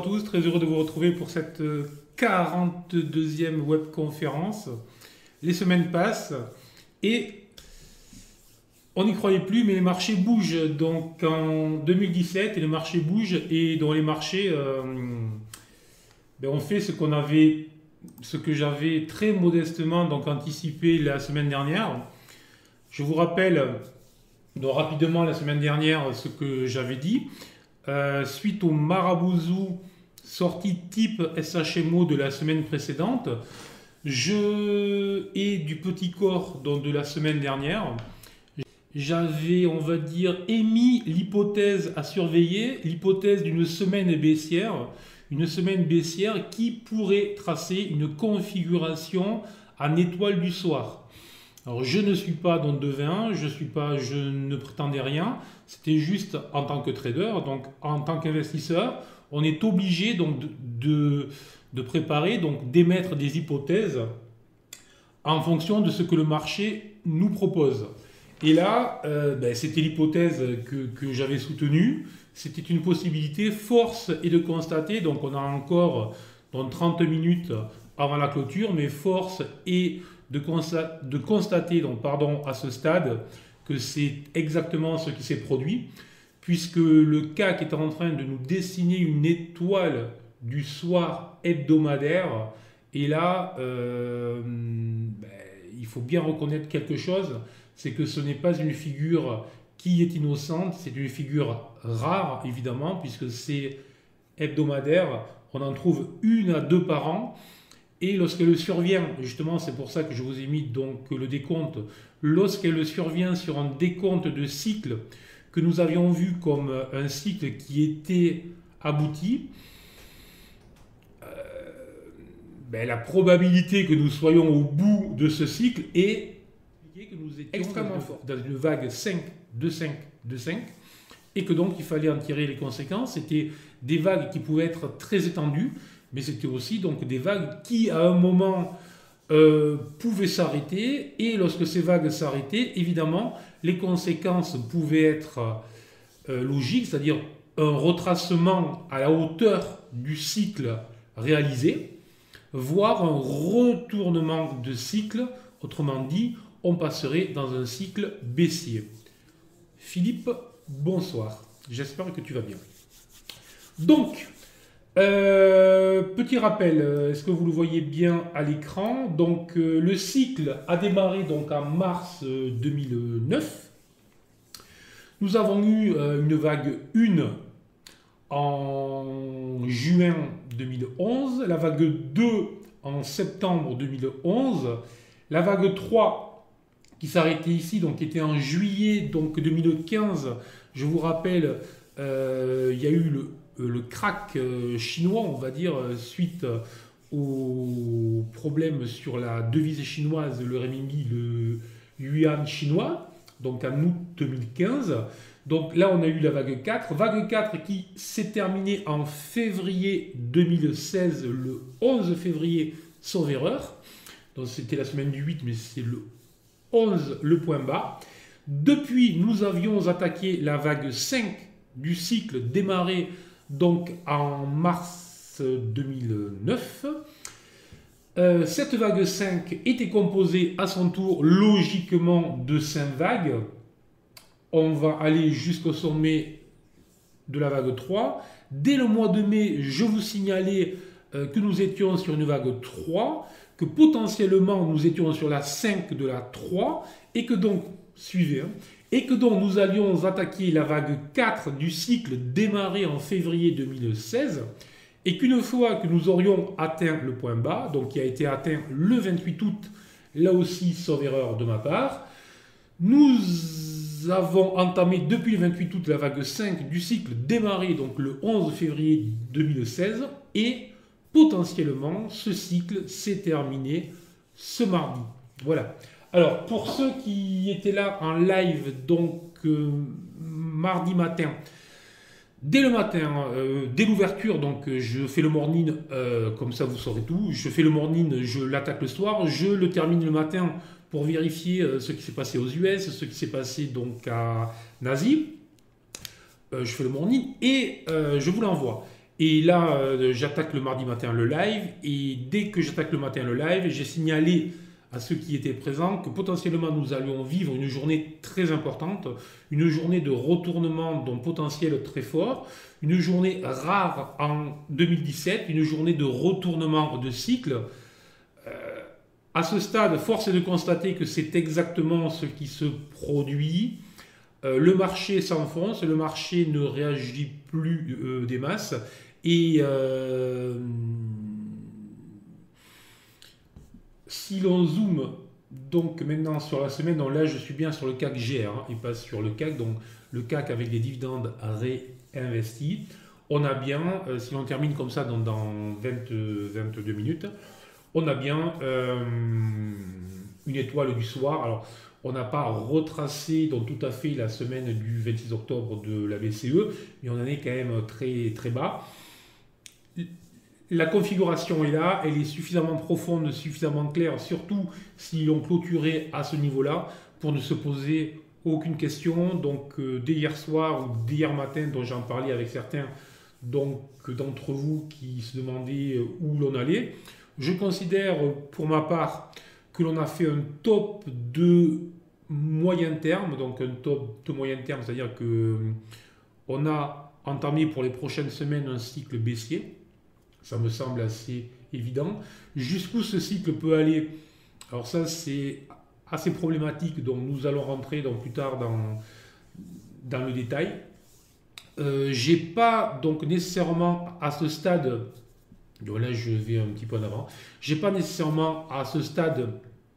tous, très heureux de vous retrouver pour cette 42e webconférence. Les semaines passent et on n'y croyait plus, mais les marchés bougent. Donc en 2017, les marchés bougent et dans les marchés, on fait ce que j'avais très modestement donc anticipé la semaine dernière. Je vous rappelle donc rapidement la semaine dernière ce que j'avais dit. Suite au Marabouzou sortie type SHMO de la semaine précédente, et du petit corps de la semaine dernière, j'avais, on va dire, émis l'hypothèse à surveiller, l'hypothèse d'une semaine baissière qui pourrait tracer une configuration en étoile du soir. Alors je ne suis pas dans devin, je ne prétendais rien, c'était juste en tant que trader, donc en tant qu'investisseur, on est obligé donc de préparer, donc d'émettre des hypothèses en fonction de ce que le marché nous propose. Et là, c'était l'hypothèse que j'avais soutenue, c'était une possibilité, force est de constater, donc on a encore dans 30 minutes avant la clôture, mais force est de constater à ce stade que c'est exactement ce qui s'est produit, puisque le CAC est en train de nous dessiner une étoile du soir hebdomadaire. Et là, il faut bien reconnaître quelque chose, c'est que ce n'est pas une figure qui est innocente, c'est une figure rare, évidemment, puisque c'est hebdomadaire, on en trouve 1 à 2 par an. Et lorsqu'elle survient, justement, c'est pour ça que je vous ai mis donc le décompte, lorsqu'elle survient sur un décompte de cycle que nous avions vu comme un cycle qui était abouti, la probabilité que nous soyons au bout de ce cycle est que nous étions extrêmement forte, dans une vague 5, 2, 5, 2, 5, et que donc il fallait en tirer les conséquences. C'était des vagues qui pouvaient être très étendues, mais c'était aussi donc des vagues qui à un moment pouvaient s'arrêter, et lorsque ces vagues s'arrêtaient, évidemment les conséquences pouvaient être logiques, c'est-à-dire un retracement à la hauteur du cycle réalisé, voire un retournement de cycle, autrement dit on passerait dans un cycle baissier. Philippe, bonsoir, j'espère que tu vas bien. Donc petit rappel, est-ce que vous le voyez bien à l'écran? Donc le cycle a démarré donc en mars 2009. Nous avons eu une vague 1 en juin 2011, la vague 2 en septembre 2011, la vague 3 qui s'arrêtait ici, donc qui était en juillet donc 2015. Je vous rappelle, il y a eu le crack chinois, on va dire, suite aux problèmes sur la devise chinoise, le renminbi, le yuan chinois, donc en août 2015. Donc là, on a eu la vague 4 qui s'est terminée en février 2016, le 11 février, sauf erreur. Donc c'était la semaine du 8, mais c'est le 11, le point bas. Depuis, nous avions attaqué la vague 5 du cycle démarré donc en mars 2009. Cette vague 5 était composée à son tour logiquement de 5 vagues. On va aller jusqu'au sommet de la vague 3. Dès le mois de mai, je vous signalais que nous étions sur une vague 3, que potentiellement nous étions sur la 5 de la 3, et que donc, suivez, et que donc nous allions attaquer la vague 4 du cycle démarré en février 2016, et qu'une fois que nous aurions atteint le point bas, donc qui a été atteint le 28 août, là aussi sauf erreur de ma part, nous avons entamé depuis le 28 août la vague 5 du cycle démarré donc le 11 février 2016, et potentiellement ce cycle s'est terminé ce mardi. Voilà. Alors, pour ceux qui étaient là en live, donc mardi matin, dès le matin, dès l'ouverture, donc je fais le morning, comme ça vous saurez tout, je fais le morning, je l'attaque le soir, je le termine le matin pour vérifier ce qui s'est passé aux US, ce qui s'est passé donc à Asie. Je fais le morning et je vous l'envoie. Et là, j'attaque le mardi matin le live. Et dès que j'attaque le matin le live, j'ai signalé à ceux qui étaient présents que potentiellement nous allions vivre une journée très importante, une journée de retournement d'un potentiel très fort, une journée rare en 2017, une journée de retournement de cycle. À ce stade, force est de constater que c'est exactement ce qui se produit. Le marché s'enfonce, le marché ne réagit plus des masses. Et si l'on zoome donc maintenant sur la semaine, donc là je suis bien sur le CAC GR et pas sur le CAC, donc le CAC avec des dividendes réinvestis. On a bien, si l'on termine comme ça dans 22 minutes, on a bien une étoile du soir. Alors, on n'a pas retracé donc, tout à fait la semaine du 26 octobre de la BCE, mais on en est quand même très, très bas. La configuration est là, elle est suffisamment profonde, suffisamment claire, surtout si l'on clôturait à ce niveau-là, pour ne se poser aucune question. Donc, dès hier soir ou dès hier matin, dont j'en parlais avec certains d'entre vous qui se demandaient où l'on allait, je considère pour ma part que l'on a fait un top de moyen terme, donc un top de moyen terme, c'est-à-dire que on a entamé pour les prochaines semaines un cycle baissier, ça me semble assez évident. Jusqu'où ce cycle peut aller, alors ça c'est assez problématique, donc nous allons rentrer donc plus tard dans le détail. J'ai pas donc nécessairement à ce stade, donc là je vais un petit peu en avant, j'ai pas nécessairement à ce stade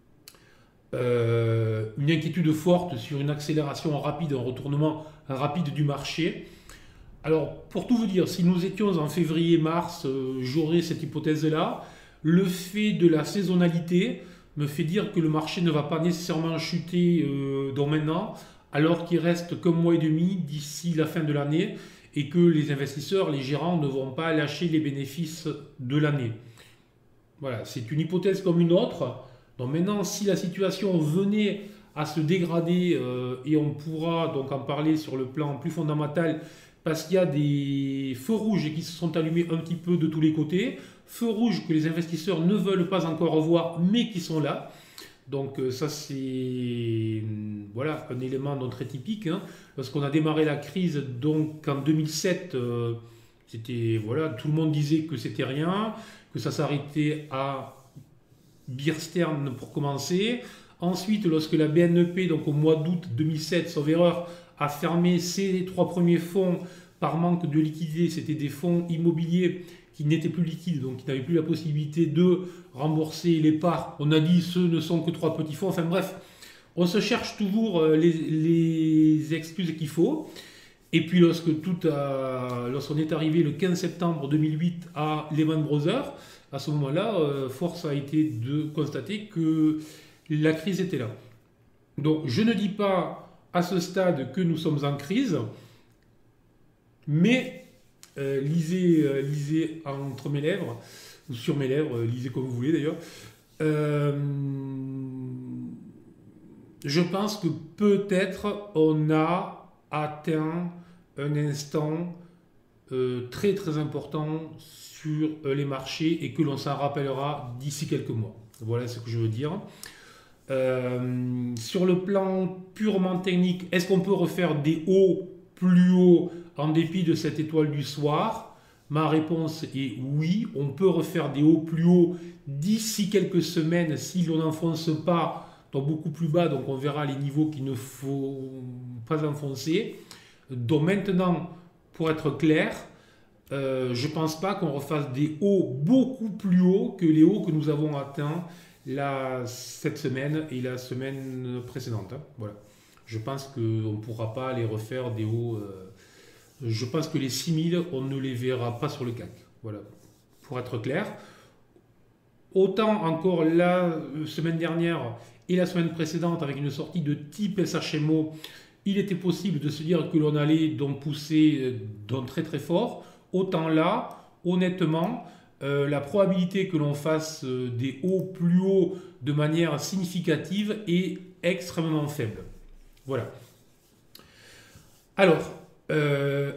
une inquiétude forte sur une accélération rapide, un retournement rapide du marché. Alors pour tout vous dire, si nous étions en février-mars, j'aurais cette hypothèse-là. Le fait de la saisonnalité me fait dire que le marché ne va pas nécessairement chuter dans maintenant, alors qu'il reste qu'un mois et demi d'ici la fin de l'année et que les investisseurs, les gérants ne vont pas lâcher les bénéfices de l'année. Voilà, c'est une hypothèse comme une autre. Donc maintenant, si la situation venait à se dégrader, et on pourra donc en parler sur le plan plus fondamental, parce qu'il y a des feux rouges qui se sont allumés un petit peu de tous les côtés, feux rouges que les investisseurs ne veulent pas encore voir, mais qui sont là. Donc ça c'est voilà, un élément donc très typique, hein, parce qu'on a démarré la crise donc en 2007, c'était voilà, tout le monde disait que c'était rien, que ça s'arrêtait à Bear Stearns pour commencer. Ensuite, lorsque la BNP, donc au mois d'août 2007, sauf erreur, a fermé ses 3 premiers fonds par manque de liquidité, c'était des fonds immobiliers qui n'étaient plus liquides, donc qui n'avaient plus la possibilité de rembourser les parts. On a dit ce ne sont que 3 petits fonds. Enfin bref, on se cherche toujours les excuses qu'il faut. Et puis lorsqu'on est arrivé le 15 septembre 2008 à Lehman Brothers, à ce moment-là, force a été de constater que la crise était là. Donc je ne dis pas à ce stade que nous sommes en crise, mais lisez entre mes lèvres, ou sur mes lèvres, lisez comme vous voulez d'ailleurs. Je pense que peut-être on a atteint un instant très très important sur les marchés et que l'on s'en rappellera d'ici quelques mois. Voilà ce que je veux dire. Sur le plan purement technique, est-ce qu'on peut refaire des hauts plus hauts en dépit de cette étoile du soir? Ma réponse est oui, on peut refaire des hauts plus hauts d'ici quelques semaines si l'on n'enfonce pas donc beaucoup plus bas, donc on verra les niveaux qu'il ne faut pas enfoncer. Donc maintenant, pour être clair, je ne pense pas qu'on refasse des hauts beaucoup plus hauts que les hauts que nous avons atteints cette semaine et la semaine précédente. Hein. Voilà. Je pense qu'on ne pourra pas les refaire des hauts. Je pense que les 6000, on ne les verra pas sur le CAC. Voilà. Pour être clair. Autant encore la semaine dernière et la semaine précédente avec une sortie de type SHMO, il était possible de se dire que l'on allait donc pousser donc très très fort. Autant là, honnêtement, la probabilité que l'on fasse des hauts plus hauts de manière significative est extrêmement faible. Voilà. Alors,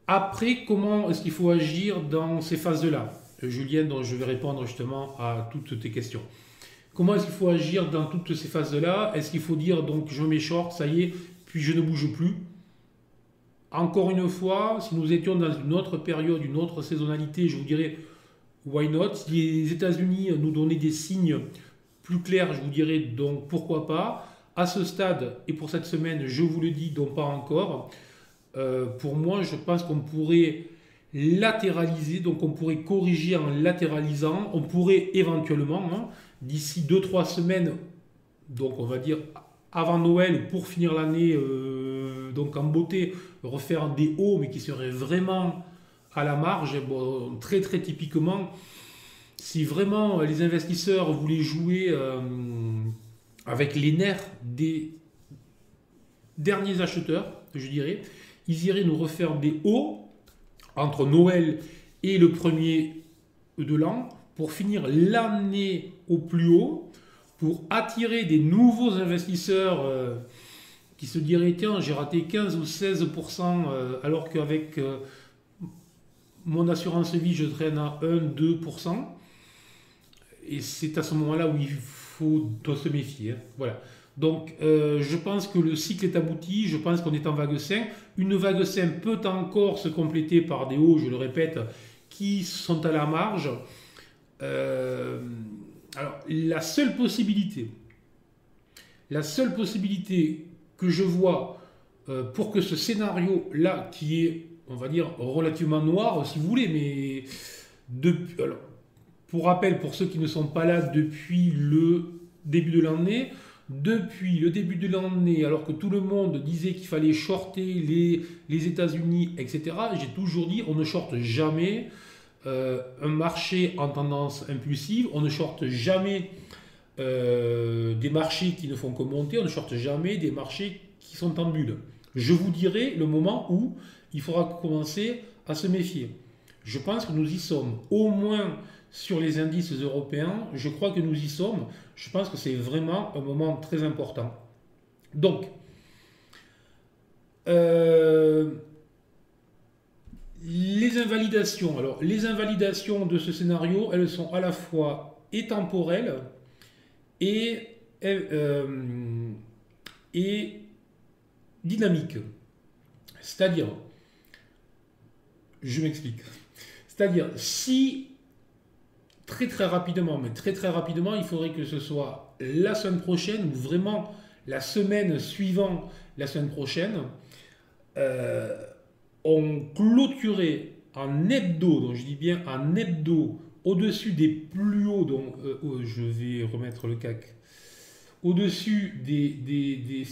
Après, comment est-ce qu'il faut agir dans ces phases-là? Julien, donc je vais répondre justement à toutes tes questions. Comment est-ce qu'il faut agir dans toutes ces phases-là? Est-ce qu'il faut dire donc je mets short, ça y est, puis je ne bouge plus? Encore une fois, si nous étions dans une autre période, une autre saisonnalité, je vous dirais why not? Si les États-Unis nous donnaient des signes plus clairs, je vous dirais donc pourquoi pas. À ce stade et pour cette semaine, je vous le dis, donc pas encore. Pour moi, je pense qu'on pourrait latéraliser, donc on pourrait corriger en latéralisant. On pourrait éventuellement, hein, d'ici 2-3 semaines, donc on va dire avant Noël, pour finir l'année donc en beauté, refaire des hauts, mais qui seraient vraiment à la marge. Bon, très très typiquement, si vraiment les investisseurs voulaient jouer avec les nerfs des derniers acheteurs, je dirais, ils iraient nous refaire des hauts entre Noël et le premier de l'an pour finir l'année au plus haut, pour attirer des nouveaux investisseurs qui se diraient tiens, j'ai raté 15 ou 16% alors qu'avec mon assurance vie, je traîne à 1-2%. Et c'est à ce moment-là où il faut se méfier. Hein. Voilà. Donc, je pense que le cycle est abouti. Je pense qu'on est en vague 5. Une vague 5 peut encore se compléter par des hauts, je le répète, qui sont à la marge. Alors, la seule possibilité que je vois pour que ce scénario-là, qui est, on va dire, relativement noir, si vous voulez, mais depuis, alors, pour rappel, pour ceux qui ne sont pas là depuis le début de l'année, alors que tout le monde disait qu'il fallait shorter les États-Unis, etc., j'ai toujours dit on ne shorte jamais un marché en tendance impulsive, on ne shorte jamais des marchés qui ne font que monter, on ne shorte jamais des marchés qui sont en bulle. Je vous dirai le moment où il faudra commencer à se méfier. Je pense que nous y sommes, au moins sur les indices européens, je crois que nous y sommes. Je pense que c'est vraiment un moment très important. Donc, les invalidations. Alors, les invalidations de ce scénario, elles sont à la fois temporelles et dynamiques. C'est-à-dire, je m'explique. C'est-à-dire, si très très rapidement, mais très très rapidement, il faudrait que ce soit la semaine prochaine ou vraiment la semaine suivant la semaine prochaine, on clôturait en hebdo, donc je dis bien en hebdo, au-dessus des plus hauts, donc je vais remettre le CAC, au-dessus des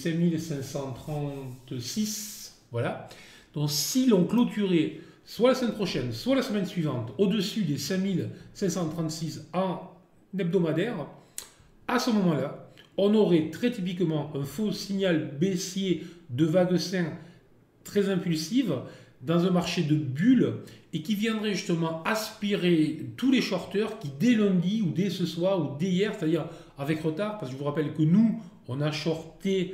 5536, voilà. Donc si l'on clôturait soit la semaine prochaine, soit la semaine suivante, au-dessus des 5536 en hebdomadaire, à ce moment-là, on aurait très typiquement un faux signal baissier de vague 5 très impulsive dans un marché de bulles et qui viendrait justement aspirer tous les shorteurs qui dès lundi ou dès ce soir ou dès hier, c'est-à-dire avec retard, parce que je vous rappelle que nous, on a shorté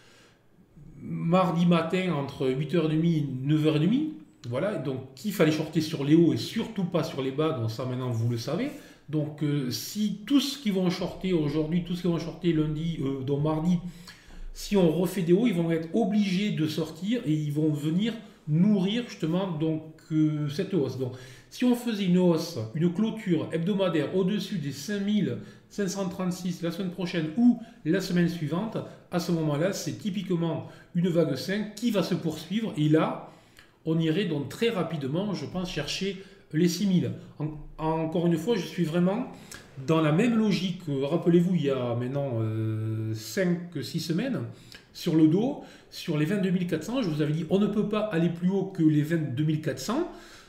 mardi matin entre 8h30 et 9h30. Voilà, donc qu'il fallait shorter sur les hauts et surtout pas sur les bas, donc ça maintenant vous le savez. Donc si tous qui vont shorter aujourd'hui, tous qui vont shorter lundi, donc mardi, si on refait des hauts, ils vont être obligés de sortir et ils vont venir nourrir justement donc cette hausse. Donc si on faisait une hausse, une clôture hebdomadaire au-dessus des 5536 la semaine prochaine ou la semaine suivante, à ce moment-là, c'est typiquement une vague 5 qui va se poursuivre et là, on irait donc très rapidement, je pense, chercher les 6000. Encore une fois, je suis vraiment dans la même logique. Rappelez-vous, il y a maintenant 5-6 semaines, sur le dos, sur les 22 400, je vous avais dit, on ne peut pas aller plus haut que les 22 400,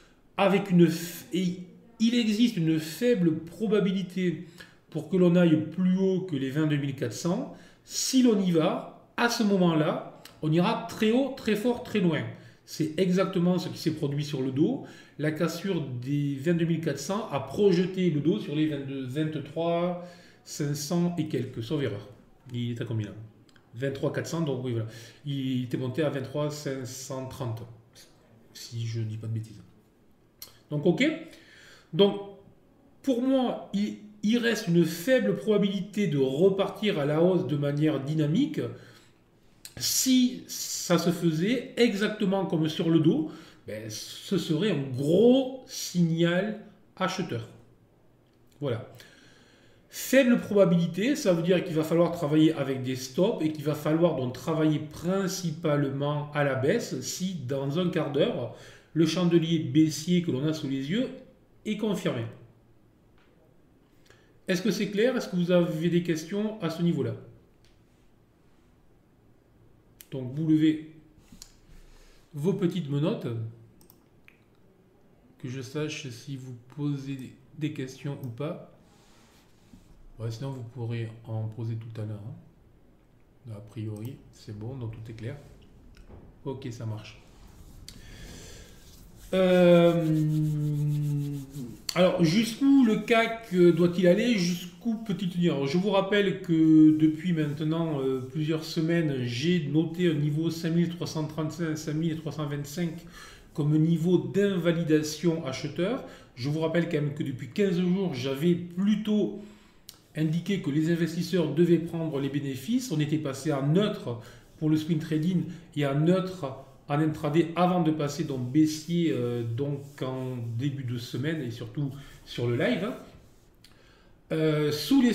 et il existe une faible probabilité pour que l'on aille plus haut que les 22 400. Si l'on y va, à ce moment-là, on ira très haut, très fort, très loin. C'est exactement ce qui s'est produit sur le dos. La cassure des 22 400 a projeté le dos sur les 23 500 et quelques, sauf erreur. Il est à combien là? 23 400, donc oui, voilà. Il était monté à 23 530. si je ne dis pas de bêtises. Donc ok. Donc pour moi, il reste une faible probabilité de repartir à la hausse de manière dynamique si ça se faisait exactement comme sur le dos. Ben, ce serait un gros signal acheteur. Voilà. Faible probabilité, ça veut dire qu'il va falloir travailler avec des stops et qu'il va falloir donc travailler principalement à la baisse si dans un quart d'heure, le chandelier baissier que l'on a sous les yeux est confirmé. Est-ce que c'est clair? Est-ce que vous avez des questions à ce niveau-là? Donc vous levez vos petites menottes, que je sache si vous posez des questions ou pas. Ouais, sinon vous pourrez en poser tout à l'heure. Hein. A priori, c'est bon, donc tout est clair. Ok, ça marche. Alors, jusqu'où le CAC doit-il aller? Jusqu'où peut-il tenir? Alors, je vous rappelle que depuis maintenant plusieurs semaines, j'ai noté un niveau 5335-5325 comme niveau d'invalidation acheteur. Je vous rappelle quand même que depuis 15 jours, j'avais plutôt indiqué que les investisseurs devaient prendre les bénéfices. On était passé à neutre pour le swing trading et à neutre en intraday avant de passer donc baissier donc en début de semaine et surtout sur le live. Sous les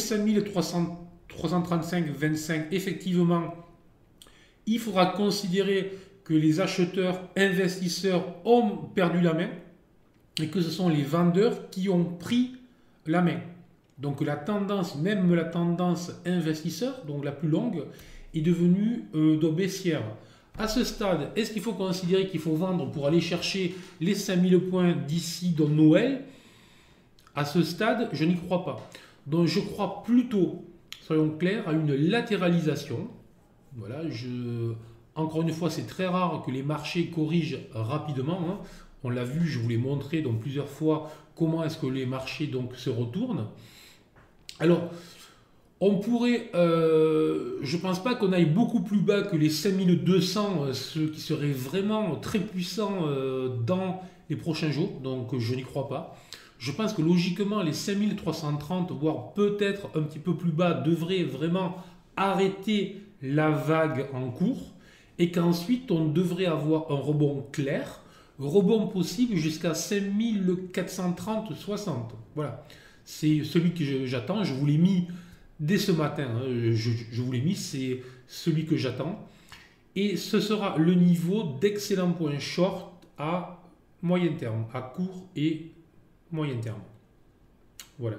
5335-25, effectivement, il faudra considérer que les acheteurs investisseurs ont perdu la main et que ce sont les vendeurs qui ont pris la main. Donc la tendance, même la tendance investisseur, donc la plus longue, est devenue baissière. À ce stade, est-ce qu'il faut considérer qu'il faut vendre pour aller chercher les 5000 points d'ici dans Noël? À ce stade, je n'y crois pas. Donc je crois plutôt, soyons clairs, à une latéralisation. Voilà, encore une fois, c'est très rare que les marchés corrigent rapidement. Hein. On l'a vu, je vous l'ai montré donc plusieurs fois comment est-ce que les marchés donc se retournent. Alors, on pourrait, je ne pense pas qu'on aille beaucoup plus bas que les 5200, ce qui serait vraiment très puissant dans les prochains jours, donc je n'y crois pas. Je pense que logiquement, les 5330, voire peut-être un petit peu plus bas, devraient vraiment arrêter la vague en cours et qu'ensuite on devrait avoir un rebond clair, rebond possible jusqu'à 5430-60. Voilà, c'est celui que j'attends, je vous l'ai mis dès ce matin, hein, je vous l'ai mis, c'est celui que j'attends. Et ce sera le niveau d'excellent point short à moyen terme, à court et moyen terme. Voilà.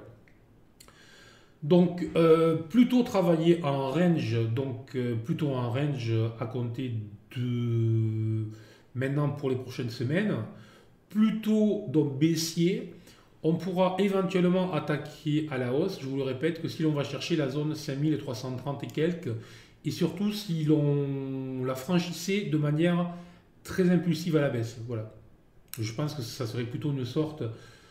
Donc, plutôt travailler en range, donc plutôt en range à compter de maintenant pour les prochaines semaines. Plutôt donc baissier. On pourra éventuellement attaquer à la hausse, je vous le répète, que si l'on va chercher la zone 5330 et quelques, et surtout si l'on la franchissait de manière très impulsive à la baisse. Voilà. Je pense que ça serait plutôt une sorte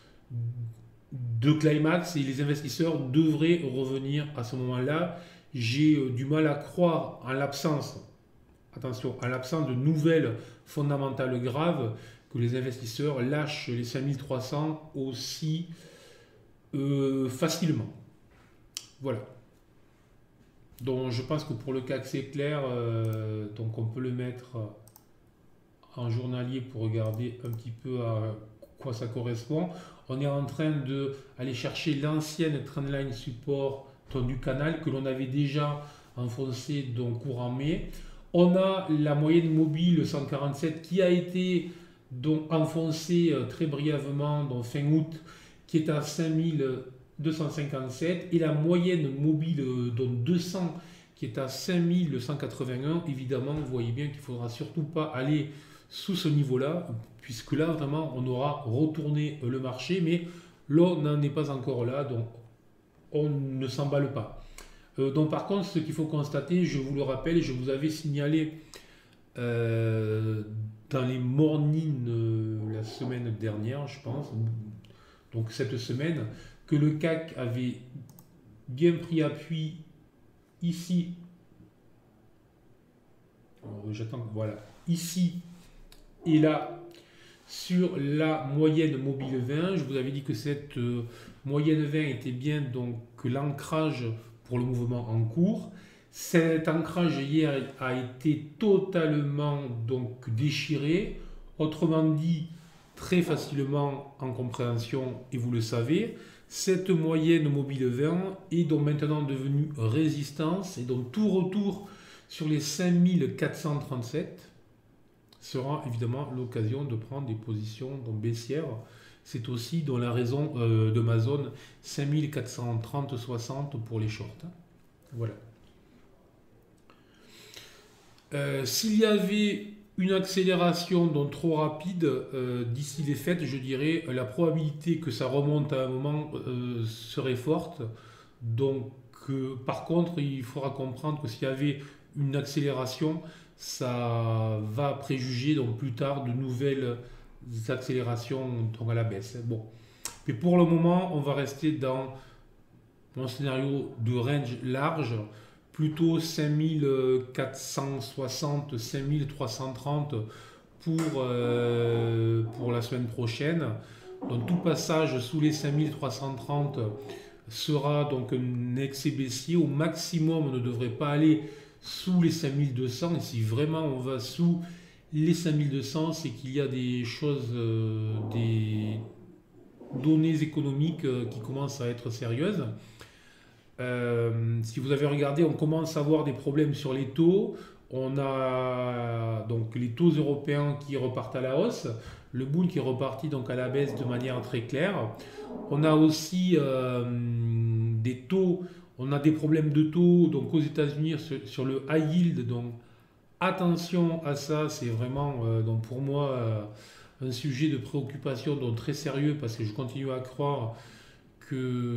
de climax et les investisseurs devraient revenir à ce moment-là. J'ai du mal à croire en l'absence, attention, en l'absence de nouvelles fondamentales graves, que les investisseurs lâchent les 5300 aussi facilement. Voilà. Donc je pense que pour le CAC c'est clair, donc on peut le mettre en journalier pour regarder un petit peu à quoi ça correspond. On est en train d'aller chercher l'ancienne trendline support du canal que l'on avait déjà enfoncé donc courant mai. On a la moyenne mobile 147 qui a été donc enfoncé très brièvement dans fin août, qui est à 5257, et la moyenne mobile donc 200 qui est à 5181. Évidemment, vous voyez bien qu'il ne faudra surtout pas aller sous ce niveau-là, puisque là vraiment on aura retourné le marché, mais là on n'en est pas encore là, donc on ne s'emballe pas. Donc par contre, ce qu'il faut constater, je vous le rappelle, je vous avais signalé dans les mornings la semaine dernière, je pense, donc cette semaine, que le CAC avait bien pris appui ici. J'attends, voilà, ici et là, sur la moyenne mobile 20. Je vous avais dit que cette moyenne 20 était bien donc l'ancrage pour le mouvement en cours. Cet ancrage hier a été totalement donc déchiré, autrement dit très facilement en compréhension, et vous le savez. Cette moyenne mobile 20 est donc maintenant devenue résistance, et donc tout retour sur les 5437 sera évidemment l'occasion de prendre des positions donc baissières. C'est aussi dans la raison de ma zone 5430-60 pour les shorts. Voilà. S'il y avait une accélération donc trop rapide d'ici les fêtes, je dirais la probabilité que ça remonte à un moment serait forte. Donc, par contre, il faudra comprendre que s'il y avait une accélération, ça va préjuger donc plus tard de nouvelles accélérations donc à la baisse. Bon, mais pour le moment, on va rester dans un scénario de range large, plutôt 5460, 5330 pour la semaine prochaine. Donc tout passage sous les 5330 sera donc un excès baissier. Au maximum, on ne devrait pas aller sous les 5200. Et si vraiment on va sous les 5200, c'est qu'il y a des choses, des données économiques qui commencent à être sérieuses. Si vous avez regardé, on commence à avoir des problèmes sur les taux. On a donc les taux européens qui repartent à la hausse, le Bund qui est reparti donc à la baisse de manière très claire. On a aussi des taux, on a des problèmes de taux donc aux États-Unis sur le high yield. Donc attention à ça, c'est vraiment donc pour moi un sujet de préoccupation donc très sérieux, parce que je continue à croire qu'on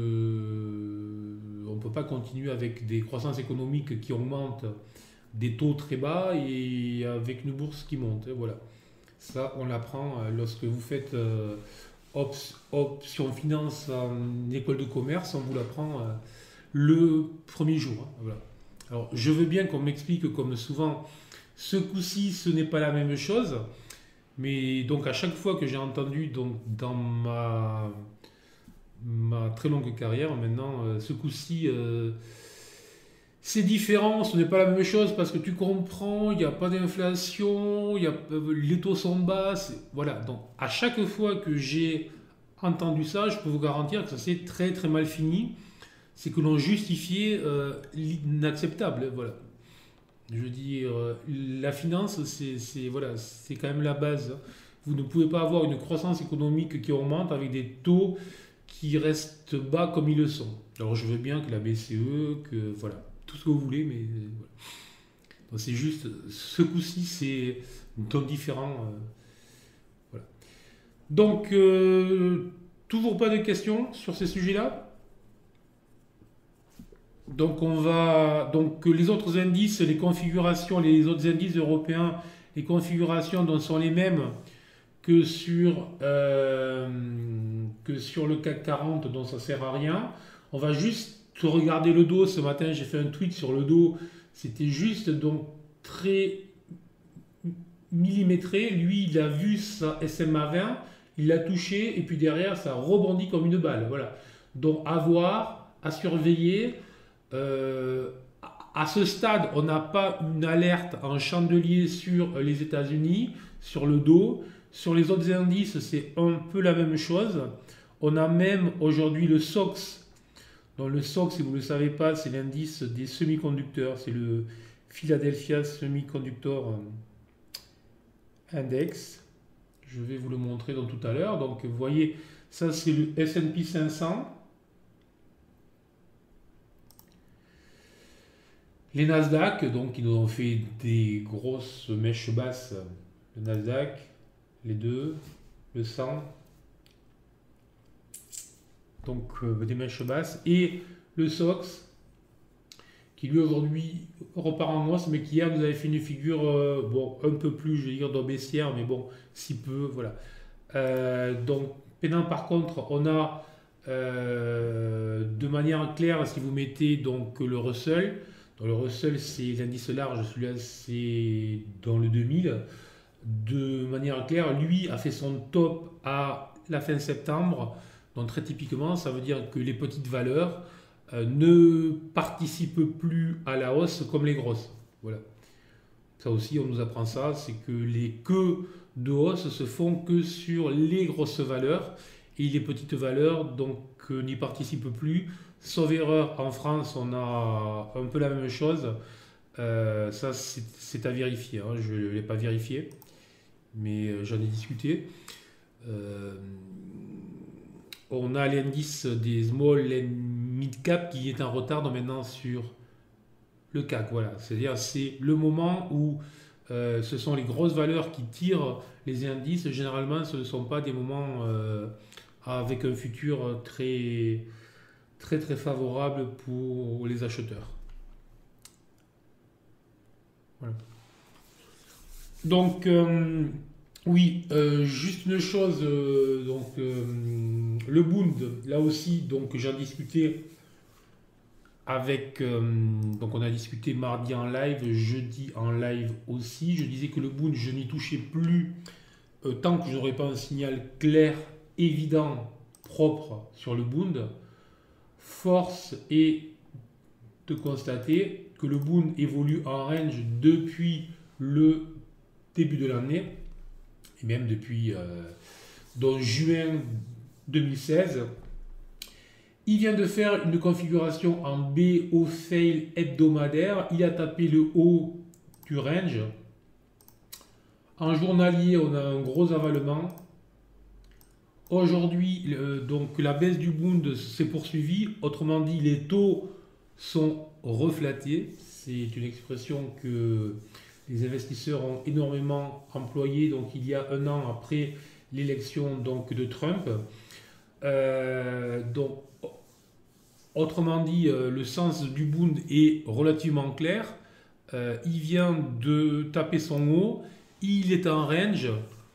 ne peut pas continuer avec des croissances économiques qui augmentent, des taux très bas et avec une bourse qui monte. Voilà. Ça, on l'apprend lorsque vous faites option finance en école de commerce, on vous l'apprend le premier jour. Hein. Voilà. Alors, je veux bien qu'on m'explique, comme souvent, ce coup-ci, ce n'est pas la même chose. Mais donc, à chaque fois que j'ai entendu donc, dans ma très longue carrière, maintenant, ce coup-ci, c'est différent, ce n'est pas la même chose, parce que tu comprends, il n'y a pas d'inflation, les taux sont bas. Voilà, donc à chaque fois que j'ai entendu ça, je peux vous garantir que ça s'est très très mal fini. C'est que l'on justifiait l'inacceptable. Voilà. Je veux dire, la finance, voilà, c'est quand même la base. Vous ne pouvez pas avoir une croissance économique qui augmente avec des taux qui restent bas comme ils le sont. Alors je veux bien que la BCE, que voilà, tout ce que vous voulez, mais voilà. Donc c'est juste, ce coup-ci, c'est un ton différent. Voilà. Donc, toujours pas de questions sur ces sujets-là. Donc les autres indices, les configurations, les autres indices européens, les configurations donc, sont les mêmes que sur le CAC 40, donc ça sert à rien. On va juste regarder le dos. Ce matin, j'ai fait un tweet sur le dos. C'était juste donc très millimétré. Lui, il a vu sa SMA 20, il l'a touché et puis derrière, ça rebondit comme une balle. Voilà. Donc à voir, à surveiller. À ce stade, on n'a pas une alerte en chandelier sur les États-Unis, sur le dos. Sur les autres indices, c'est un peu la même chose. On a même aujourd'hui le SOX. Donc le SOX, si vous ne le savez pas, c'est l'indice des semi-conducteurs. C'est le Philadelphia Semiconductor Index. Je vais vous le montrer donc tout à l'heure. Donc vous voyez, ça c'est le S&P 500. Les Nasdaq, donc, ils nous ont fait des grosses mèches basses. Le Nasdaq, les deux, le 100. Donc, des mèches basses. Et le SOX, qui lui aujourd'hui repart en hausse, mais qui hier nous avait fait une figure, bon, un peu plus, je vais dire, baissière, mais bon, si peu, voilà. Donc, maintenant, par contre, on a, de manière claire, si vous mettez donc le Russell, dans le Russell, c'est l'indice large, celui-là, c'est dans le 2000. de manière claire, lui a fait son top à la fin septembre. Donc très typiquement, ça veut dire que les petites valeurs ne participent plus à la hausse comme les grosses. Voilà. Ça aussi, on nous apprend ça, c'est que les queues de hausse se font que sur les grosses valeurs et les petites valeurs donc n'y participent plus. Sauf erreur, en France, on a un peu la même chose. Ça, c'est à vérifier, hein. Je ne l'ai pas vérifié, mais j'en ai discuté. Euh, on a l'indice des small and mid cap qui est en retard donc maintenant sur le CAC. Voilà, c'est-à-dire c'est le moment où ce sont les grosses valeurs qui tirent les indices. Généralement, ce ne sont pas des moments avec un futur très très très favorable pour les acheteurs. Voilà. Donc, oui, juste une chose, le Bund, là aussi, donc j'en discutais avec, donc on a discuté mardi en live, jeudi en live aussi. Je disais que le Bund, je n'y touchais plus tant que je n'aurais pas un signal clair, évident, propre sur le Bund. Force est de constater que le Bund évolue en range depuis le début de l'année, et même depuis juin 2016. Il vient de faire une configuration en B au fail hebdomadaire. Il a tapé le haut du range. En journalier, on a un gros avalement. Aujourd'hui, donc la baisse du Bund s'est poursuivie. Autrement dit, les taux sont reflatés. C'est une expression que les investisseurs ont énormément employée. Donc il y a un an après l'élection donc de Trump. Donc autrement dit, le sens du Bund est relativement clair. Il vient de taper son haut. Il est en range.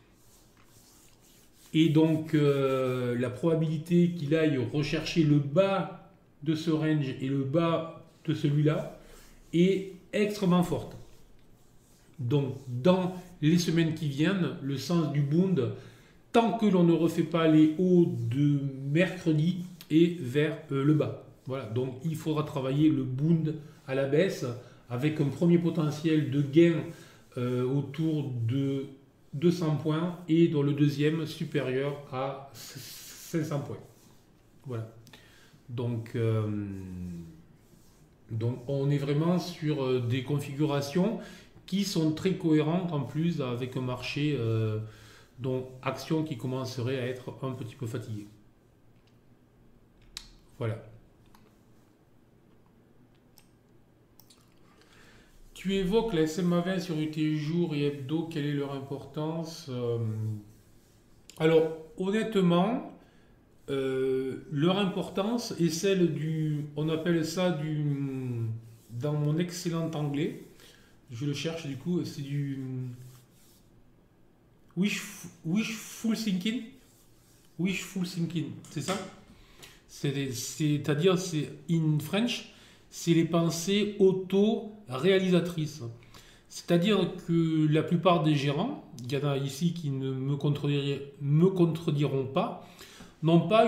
Et donc, la probabilité qu'il aille rechercher le bas de ce range et le bas de celui-là est extrêmement forte. Donc, dans les semaines qui viennent, le sens du Bund, tant que l'on ne refait pas les hauts de mercredi, est vers le bas. Voilà, donc il faudra travailler le Bund à la baisse avec un premier potentiel de gain autour de 200 points et dans le deuxième supérieur à 500 points. Voilà. Donc on est vraiment sur des configurations qui sont très cohérentes en plus avec un marché dont action qui commencerait à être un petit peu fatigué. Voilà. Tu évoques la SMA20 sur UT jour et hebdo, quelle est leur importance? Alors, honnêtement, leur importance est celle du, on appelle ça dans mon excellent anglais, je le cherche du coup, c'est du wishful thinking. Wishful thinking, c'est ça? C'est-à-dire, c'est in French, c'est les pensées auto-réalisatrices. C'est-à-dire que la plupart des gérants, il y en a ici qui ne me contrediront pas, n'ont pas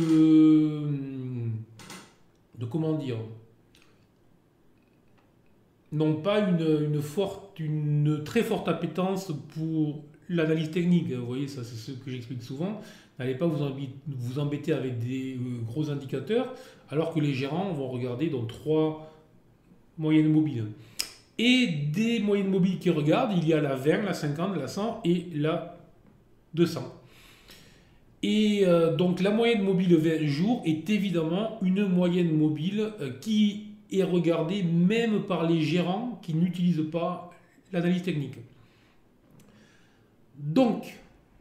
n'ont pas une très forte appétence pour l'analyse technique. Vous voyez, ça c'est ce que j'explique souvent. N'allez pas vous embêter avec des gros indicateurs, alors que les gérants vont regarder dans 3 moyennes mobiles. Et des moyennes mobiles qui regardent, il y a la 20, la 50, la 100 et la 200. Et donc la moyenne mobile 20 jours est évidemment une moyenne mobile qui est regardée même par les gérants qui n'utilisent pas l'analyse technique. Donc,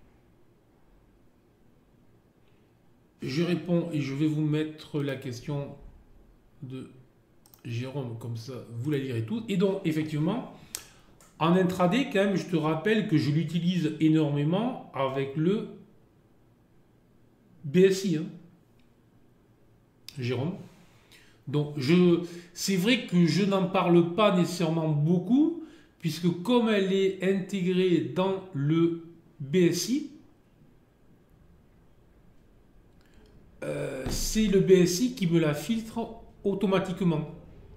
je réponds et je vais vous mettre la question de Jérôme, comme ça vous la lirez tous. Et donc, effectivement, en intraday, quand même, je te rappelle que je l'utilise énormément avec le BSI, hein, Jérôme. Donc, c'est vrai que je n'en parle pas nécessairement beaucoup, puisque comme elle est intégrée dans le BSI, c'est le BSI qui me la filtre automatiquement.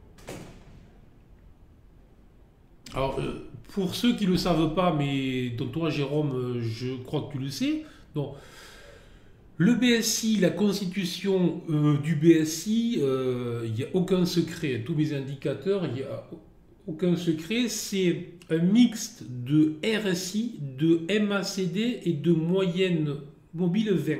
Alors, pour ceux qui ne le savent pas, mais dont toi, Jérôme, je crois que tu le sais, donc, le BSI, la constitution du BSI, il n'y a aucun secret. Tous mes indicateurs, il n'y a aucun secret. C'est un mixte de RSI, de MACD et de moyenne mobile 20.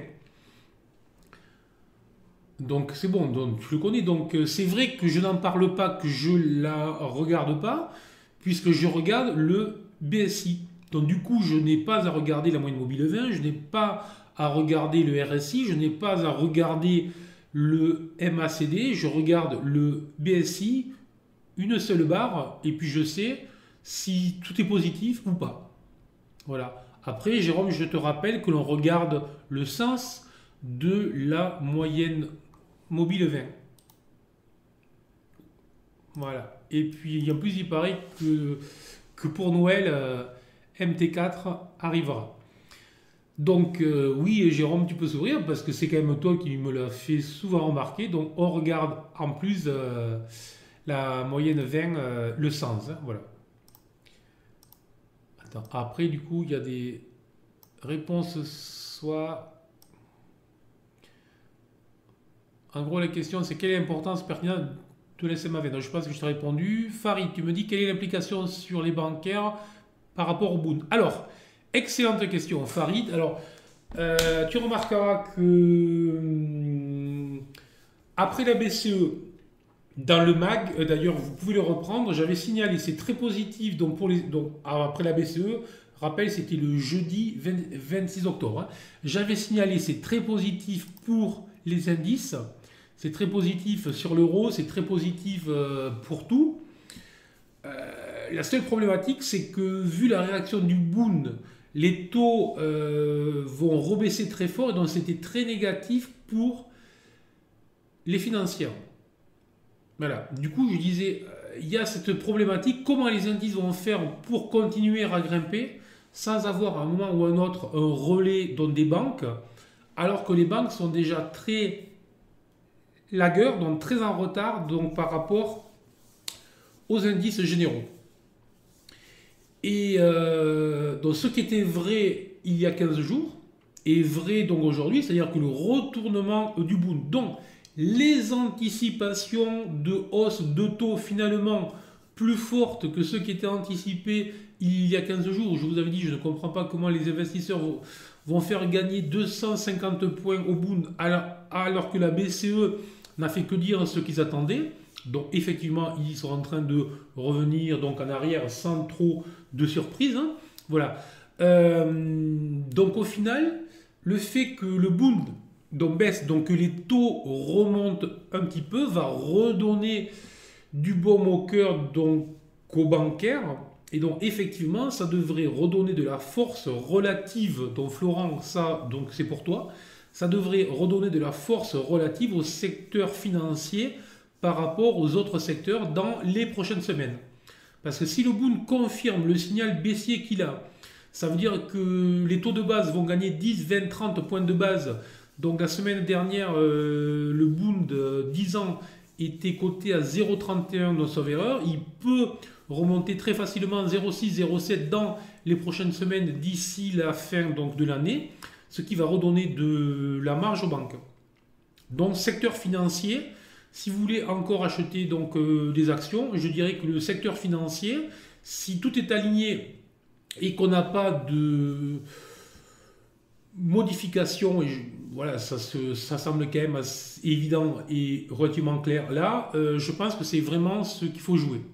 Donc c'est bon, donc, tu le connais. Donc c'est vrai que je n'en parle pas, que je ne la regarde pas, puisque je regarde le BSI. Donc du coup, je n'ai pas à regarder la moyenne mobile 20, je n'ai pas à regarder le RSI, je n'ai pas à regarder le MACD, je regarde le BSI, une seule barre, et puis je sais si tout est positif ou pas. Voilà. Après, Jérôme, je te rappelle que l'on regarde le sens de la moyenne mobile 20. Voilà. Et puis, en plus, il paraît que pour Noël, MT4 arrivera. Donc oui, Jérôme, tu peux sourire parce que c'est quand même toi qui me l'as fait souvent remarquer. Donc on regarde en plus la moyenne 20, le sens. Hein, voilà. Attends, après du coup, il y a des réponses soit... En gros, la question c'est quelle est l'importance pertinente de l'SMAV. Donc je pense que je t'ai répondu. Farid, tu me dis quelle est l'implication sur les bancaires par rapport au Bund. Alors, excellente question, Farid. Alors, tu remarqueras que après la BCE, dans le MAG, d'ailleurs, vous pouvez le reprendre, j'avais signalé, c'est très positif. Donc, après la BCE, rappel, c'était le jeudi 26 octobre. Hein. J'avais signalé, c'est très positif pour les indices, c'est très positif sur l'euro, c'est très positif pour tout. La seule problématique, c'est que vu la réaction du Bund, les taux vont rebaisser très fort et donc c'était très négatif pour les financières. Voilà. Du coup, je disais, il y a cette problématique, comment les indices vont faire pour continuer à grimper sans avoir à un moment ou à un autre un relais dans des banques, alors que les banques sont déjà très lagueurs, donc très en retard donc par rapport aux indices généraux. Et donc ce qui était vrai il y a 15 jours est vrai donc aujourd'hui, c'est-à-dire que le retournement du Bund, donc les anticipations de hausse de taux finalement plus fortes que ceux qui étaient anticipés il y a 15 jours, je vous avais dit, je ne comprends pas comment les investisseurs vont faire gagner 250 points au Bund alors que la BCE n'a fait que dire ce qu'ils attendaient. Donc effectivement, ils sont en train de revenir donc en arrière sans trop de surprise. Hein. Voilà. Donc au final, le fait que le Bund donc baisse, donc que les taux remontent un petit peu, va redonner du baume au cœur donc aux bancaires. Et donc effectivement, ça devrait redonner de la force relative. Donc Florent, ça donc c'est pour toi. Ça devrait redonner de la force relative au secteur financier par rapport aux autres secteurs dans les prochaines semaines. Parce que si le Bund confirme le signal baissier qu'il a, ça veut dire que les taux de base vont gagner 10, 20, 30 points de base. Donc la semaine dernière, le Bund 10 ans était coté à 0,31 dans sauf erreur. Il peut remonter très facilement 0,6, 0,7 dans les prochaines semaines d'ici la fin donc, de l'année, ce qui va redonner de la marge aux banques. Donc secteur financier, si vous voulez encore acheter donc, des actions, je dirais que le secteur financier, si tout est aligné et qu'on n'a pas de modification, voilà, ça semble quand même assez évident et relativement clair là, je pense que c'est vraiment ce qu'il faut jouer.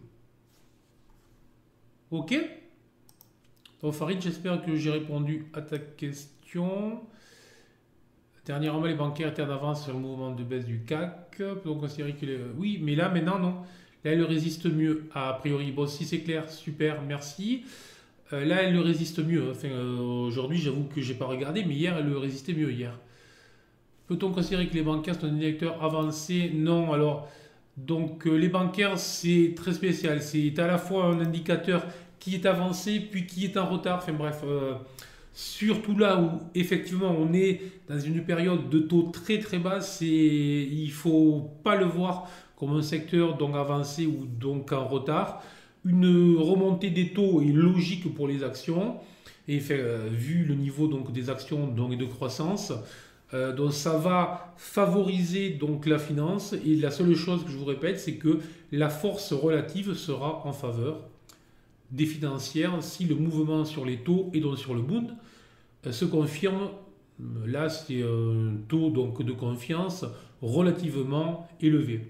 Ok? Donc Farid, j'espère que j'ai répondu à ta question. Dernièrement, les bancaires étaient en avance sur le mouvement de baisse du CAC. Donc considérer que oui, mais là maintenant non. Là elle résiste mieux a priori. Bon, si c'est clair, super, merci. Là elle le résiste mieux. Enfin, aujourd'hui, j'avoue que j'ai pas regardé, mais hier elle le résistait mieux hier. Peut-on considérer que les bancaires sont des lecteurs avancés? Non. Alors, donc les bancaires c'est très spécial. C'est à la fois un indicateur qui est avancé, puis qui est en retard. Enfin bref, surtout là où effectivement on est dans une période de taux très très bas, il ne faut pas le voir comme un secteur donc avancé ou donc en retard. Une remontée des taux est logique pour les actions et vu le niveau donc des actions donc, et de croissance, donc ça va favoriser donc la finance et la seule chose que je vous répète c'est que la force relative sera en faveur des financières si le mouvement sur les taux et donc sur le Bund se confirme. Là c'est un taux donc de confiance relativement élevé.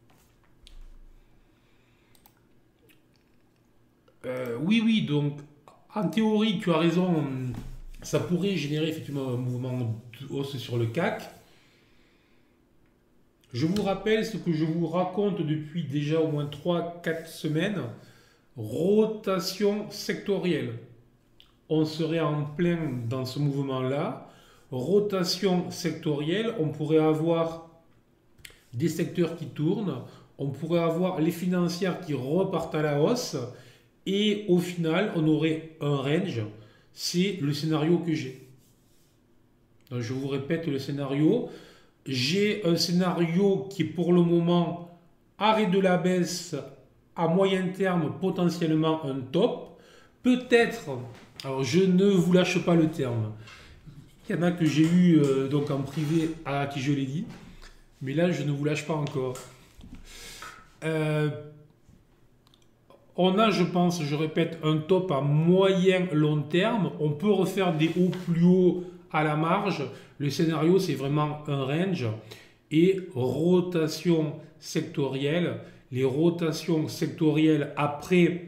Oui, donc en théorie, tu as raison, ça pourrait générer effectivement un mouvement de hausse sur le CAC. Je vous rappelle ce que je vous raconte depuis déjà au moins 3 4 semaines, rotation sectorielle. On serait en plein dans ce mouvement-là. Rotation sectorielle, on pourrait avoir des secteurs qui tournent, on pourrait avoir les financières qui repartent à la hausse, et au final, on aurait un range. C'est le scénario que j'ai. Donc, je vous répète le scénario. J'ai un scénario qui est pour le moment arrêt de la baisse à moyen terme, potentiellement un top. Peut-être, alors je ne vous lâche pas le terme. Il y en a que j'ai eu donc en privé à qui je l'ai dit. Mais là, je ne vous lâche pas encore. On a, je pense, je répète, un top à moyen long terme. On peut refaire des hauts plus hauts à la marge. Le scénario, c'est vraiment un range. Et rotation sectorielle. Les rotations sectorielles après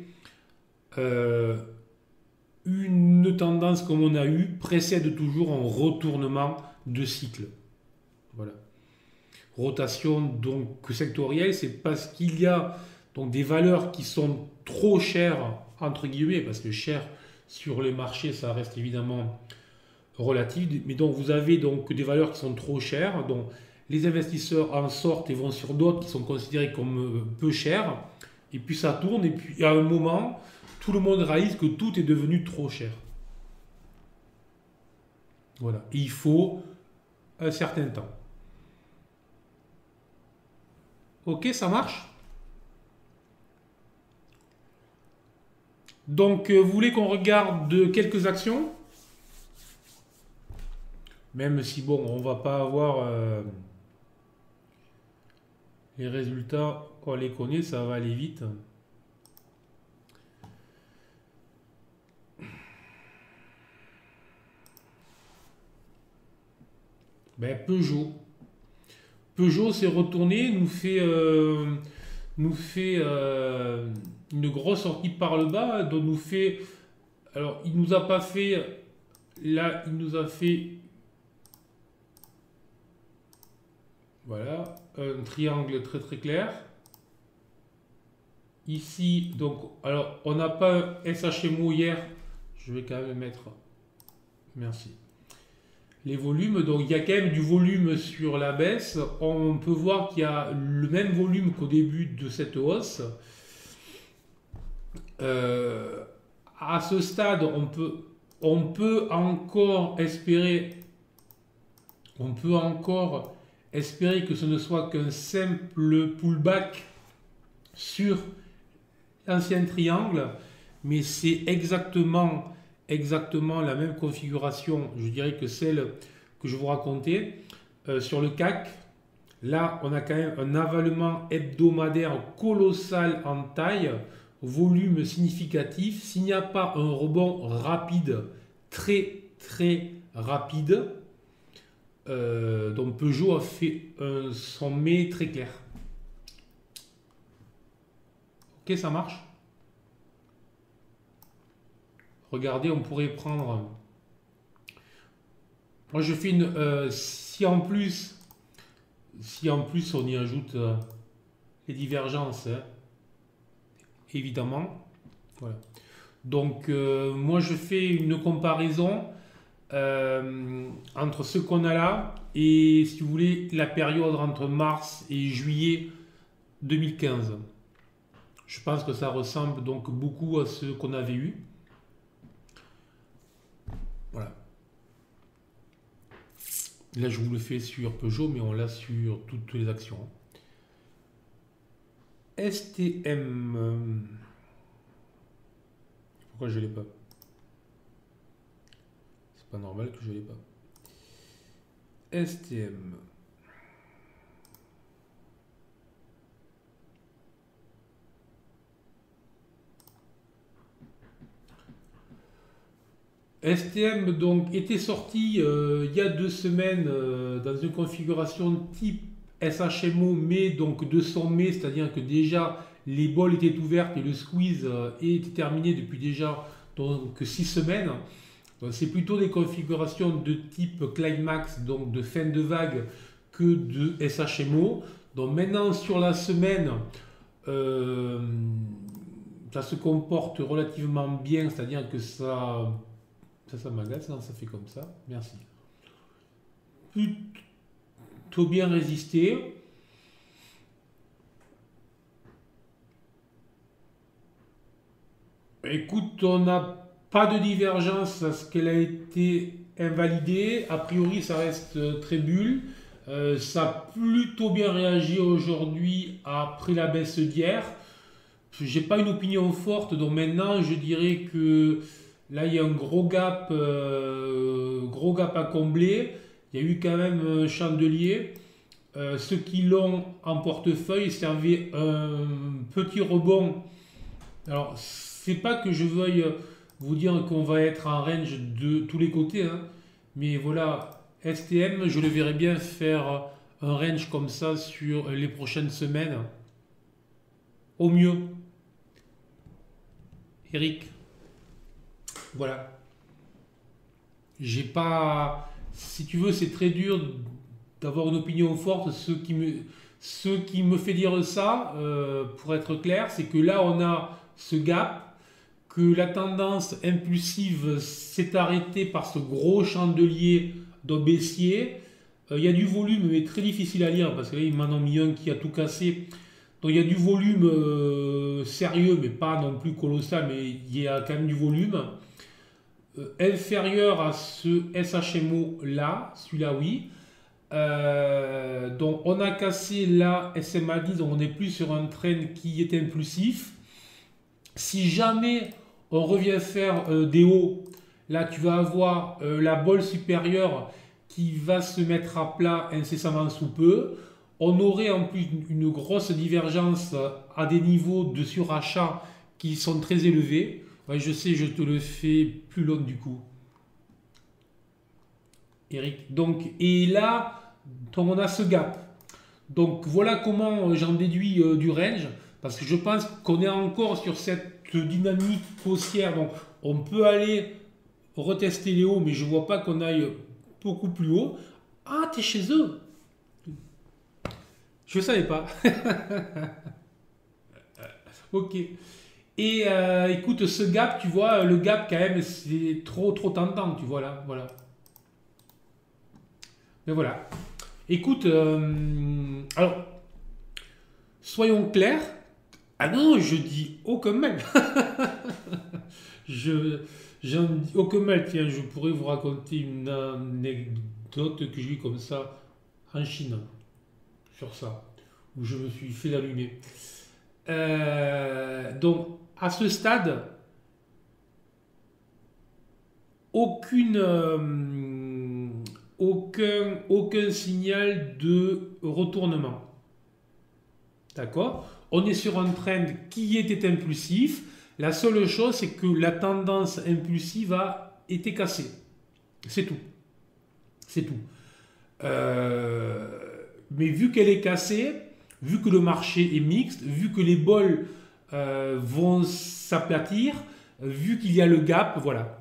une tendance comme on a eu précèdent toujours un retournement de cycle. Voilà. Rotation donc sectorielle, c'est parce qu'il y a donc des valeurs qui sont trop chères, entre guillemets, parce que cher sur les marchés, ça reste évidemment relatif, mais donc vous avez donc des valeurs qui sont trop chères, donc les investisseurs en sortent et vont sur d'autres qui sont considérées comme peu chères, et puis ça tourne, et puis à un moment, tout le monde réalise que tout est devenu trop cher. Voilà, et il faut un certain temps. Ok, ça marche? Donc, vous voulez qu'on regarde quelques actions? Même si, bon, on va pas avoir les résultats, on les connaît, ça va aller vite. Ben, Peugeot. Peugeot s'est retourné, nous fait une grosse sortie par le bas, donc nous fait... Alors, il nous a pas fait... Là, il nous a fait... Voilà, un triangle très très clair. Ici, donc, alors, on n'a pas un SHMO hier. Je vais quand même mettre... Merci. Les volumes, donc il y a quand même du volume sur la baisse. On peut voir qu'il y a le même volume qu'au début de cette hausse. À ce stade, on peut encore espérer que ce ne soit qu'un simple pullback sur l'ancien triangle, mais c'est exactement la même configuration, je dirais, que celle que je vous racontais sur le CAC. Là, on a quand même un avalement hebdomadaire colossal en taille, volume significatif. S'il n'y a pas un rebond rapide, très très rapide, donc Peugeot a fait un sommet très clair. Ok, ça marche? Regardez, on pourrait prendre... Moi, je fais une... si en plus on y ajoute les divergences, hein, évidemment. Voilà. Donc, moi, je fais une comparaison entre ce qu'on a là et, si vous voulez, la période entre mars et juillet 2015. Je pense que ça ressemble donc beaucoup à ce qu'on avait eu. Voilà. Là, je vous le fais sur Peugeot, mais on l'a sur toutes les actions. STM. Pourquoi je ne l'ai pas? C'est pas normal que je ne l'ai pas. STM. STM donc était sorti il y a 2 semaines dans une configuration type SHMO, mais donc de 200 mai, c'est-à-dire que déjà les bols étaient ouvertes et le squeeze était terminé depuis déjà donc 6 semaines. C'est plutôt des configurations de type climax, donc de fin de vague, que de SHMO. Donc maintenant sur la semaine, ça se comporte relativement bien, c'est-à-dire que ça m'agace, non, ça fait comme ça, merci. Plutôt bien résisté. Écoute, on n'a pas de divergence à ce qu'elle a été invalidée. A priori, ça reste très bulle. Ça a plutôt bien réagi aujourd'hui après la baisse d'hier. J'ai pas une opinion forte, donc maintenant je dirais que là il y a un gros gap à combler. Il y a eu quand même un chandelier. Ceux qui l'ont en portefeuille servaient un petit rebond. Alors, c'est pas que je veuille vous dire qu'on va être en range de tous les côtés, hein, mais voilà, STM, je le verrais bien faire un range comme ça sur les prochaines semaines. Au mieux. Eric, voilà. J'ai pas. Si tu veux, c'est très dur d'avoir une opinion forte. Ce qui me fait dire ça, pour être clair, c'est que là, on a ce gap, que la tendance impulsive s'est arrêtée par ce gros chandelier de baissier. Il y a du volume, mais très difficile à lire, parce que là, il m'en a mis un qui a tout cassé. Donc il y a du volume sérieux, mais pas non plus colossal, mais il y a quand même du volume. Inférieur à ce SHMO là, celui-là oui. Donc on a cassé la SMA10, donc on n'est plus sur un trend qui est impulsif. Si jamais on revient faire des hauts, là tu vas avoir la bolle supérieure qui va se mettre à plat incessamment sous peu. On aurait en plus une grosse divergence à des niveaux de surachat qui sont très élevés. Ouais, je sais, je te le fais plus long du coup, Eric. Donc, et là, on a ce gap. Donc voilà comment j'en déduis du range, parce que je pense qu'on est encore sur cette dynamique haussière. Donc on peut aller retester les hauts, mais je ne vois pas qu'on aille beaucoup plus haut. Ah, t'es chez eux? Je ne savais pas. Ok. Et écoute, ce gap, tu vois, le gap quand même, c'est trop tentant, tu vois là, voilà. Mais voilà. Écoute, alors, soyons clairs. Ah non, je dis aucun mal. J'en dis aucun mal. Tiens, je pourrais vous raconter une anecdote que j'ai eue comme ça en Chine, sur ça, où je me suis fait allumer. Donc, à ce stade, aucun signal de retournement. D'accord? On est sur un trend qui était impulsif. La seule chose, c'est que la tendance impulsive a été cassée. C'est tout. C'est tout. Mais vu qu'elle est cassée, vu que le marché est mixte, vu que les bols vont s'aplatir, vu qu'il y a le gap, voilà.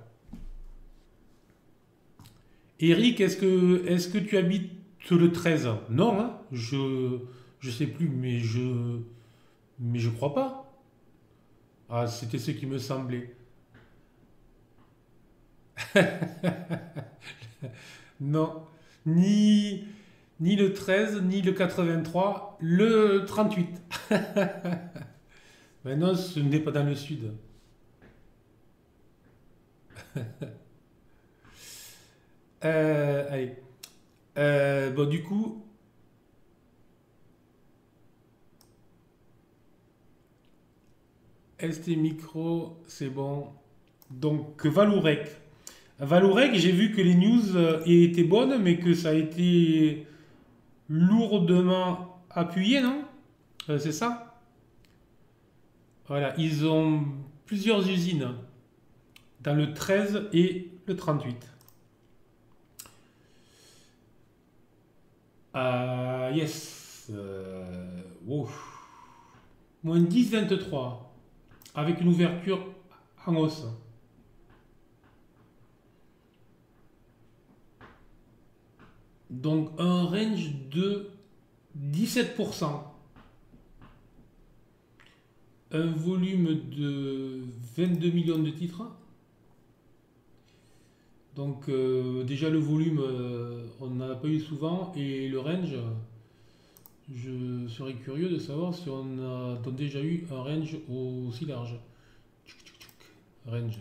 Eric, est-ce que tu habites le 13? Non, hein, je sais plus, mais je crois pas. Ah, c'était ce qui me semblait. Non, ni, ni le 13, ni le 83, le 38. Maintenant, ce n'est pas dans le sud. Allez. Bon, du coup, ST Micro, c'est bon. Donc, Valorec. Valorec, j'ai vu que les news étaient bonnes, mais que ça a été lourdement appuyé, non? C'est ça? Voilà, ils ont plusieurs usines dans le 13 et le 38. Yes. Wow. Moins 10,23 avec une ouverture en hausse. Donc un range de 17%. Un volume de 22 millions de titres. Donc déjà le volume, on n'en a pas eu souvent. Et le range, je serais curieux de savoir si on a déjà eu un range aussi large. Range.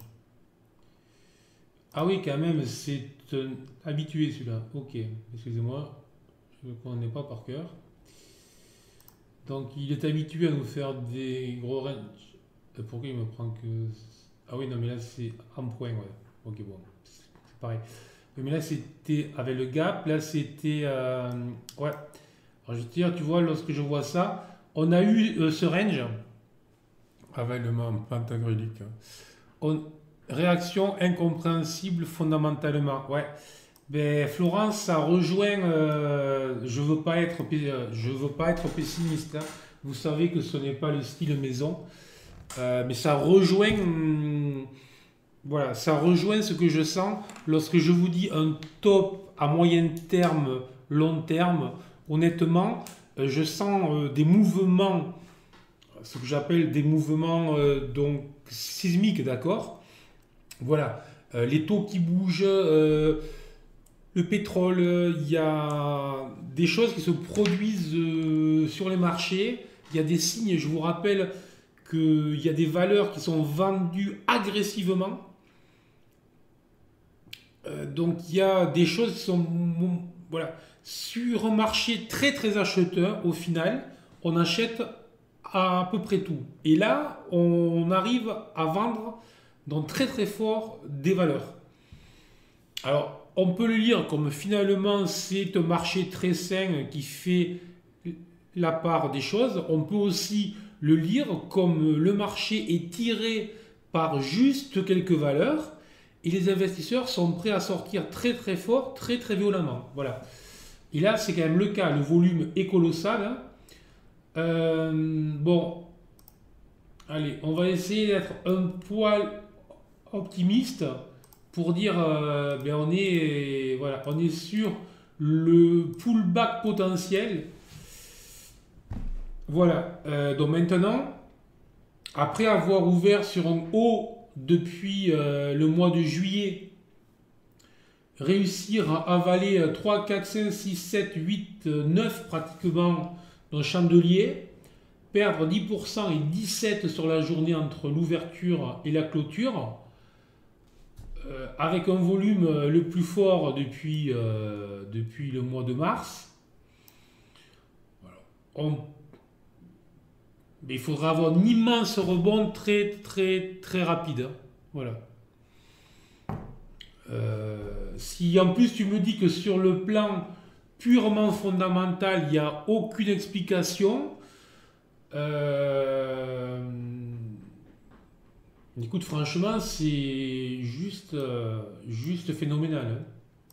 Ah oui, quand même, c'est un habitué celui-là. Ok, excusez-moi, je ne le connais pas par cœur. Donc il est habitué à nous faire des gros ranges. Pourquoi il me prend que... Ah oui, non, mais là c'est en point, ouais. Ok, bon, c'est pareil. Mais là c'était avec le gap, là c'était... ouais. Alors je veux dire, tu vois, lorsque je vois ça, on a eu ce range avec le mot pentagrulique. Réaction incompréhensible fondamentalement. Ouais. Ben, Florence, ça rejoint. Je veux pas être pessimiste, hein. Vous savez que ce n'est pas le style maison, mais ça rejoint. Voilà, ça rejoint ce que je sens lorsque je vous dis un top à moyen terme, long terme. Honnêtement, je sens des mouvements, ce que j'appelle des mouvements donc sismiques, d'accord? Voilà, les taux qui bougent, le pétrole, il y a des choses qui se produisent sur les marchés, il y a des signes, je vous rappelle qu'il y a des valeurs qui sont vendues agressivement. Donc il y a des choses qui sont... Voilà, sur un marché très très acheteur, au final, on achète à peu près tout. Et là, on arrive à vendre donc très très fort des valeurs. Alors, on peut le lire comme finalement c'est un marché très sain qui fait la part des choses. On peut aussi le lire comme le marché est tiré par juste quelques valeurs et les investisseurs sont prêts à sortir très très fort, très très violemment. Voilà. Et là, c'est quand même le cas. Le volume est colossal, hein. Bon, allez, on va essayer d'être un poil optimiste pour dire ben voilà, on est sur le pullback potentiel. Voilà. Donc maintenant, après avoir ouvert sur un haut depuis le mois de juillet, réussir à avaler 3, 4, 5, 6, 7, 8, 9 pratiquement dans le chandelier, perdre 10% et 17% sur la journée entre l'ouverture et la clôture, avec un volume le plus fort depuis le mois de mars. Voilà. Mais il faudra avoir un immense rebond très très très rapide, hein. Voilà. Si en plus tu me dis que sur le plan purement fondamental, il n'y a aucune explication, écoute, franchement, c'est juste phénoménal, hein.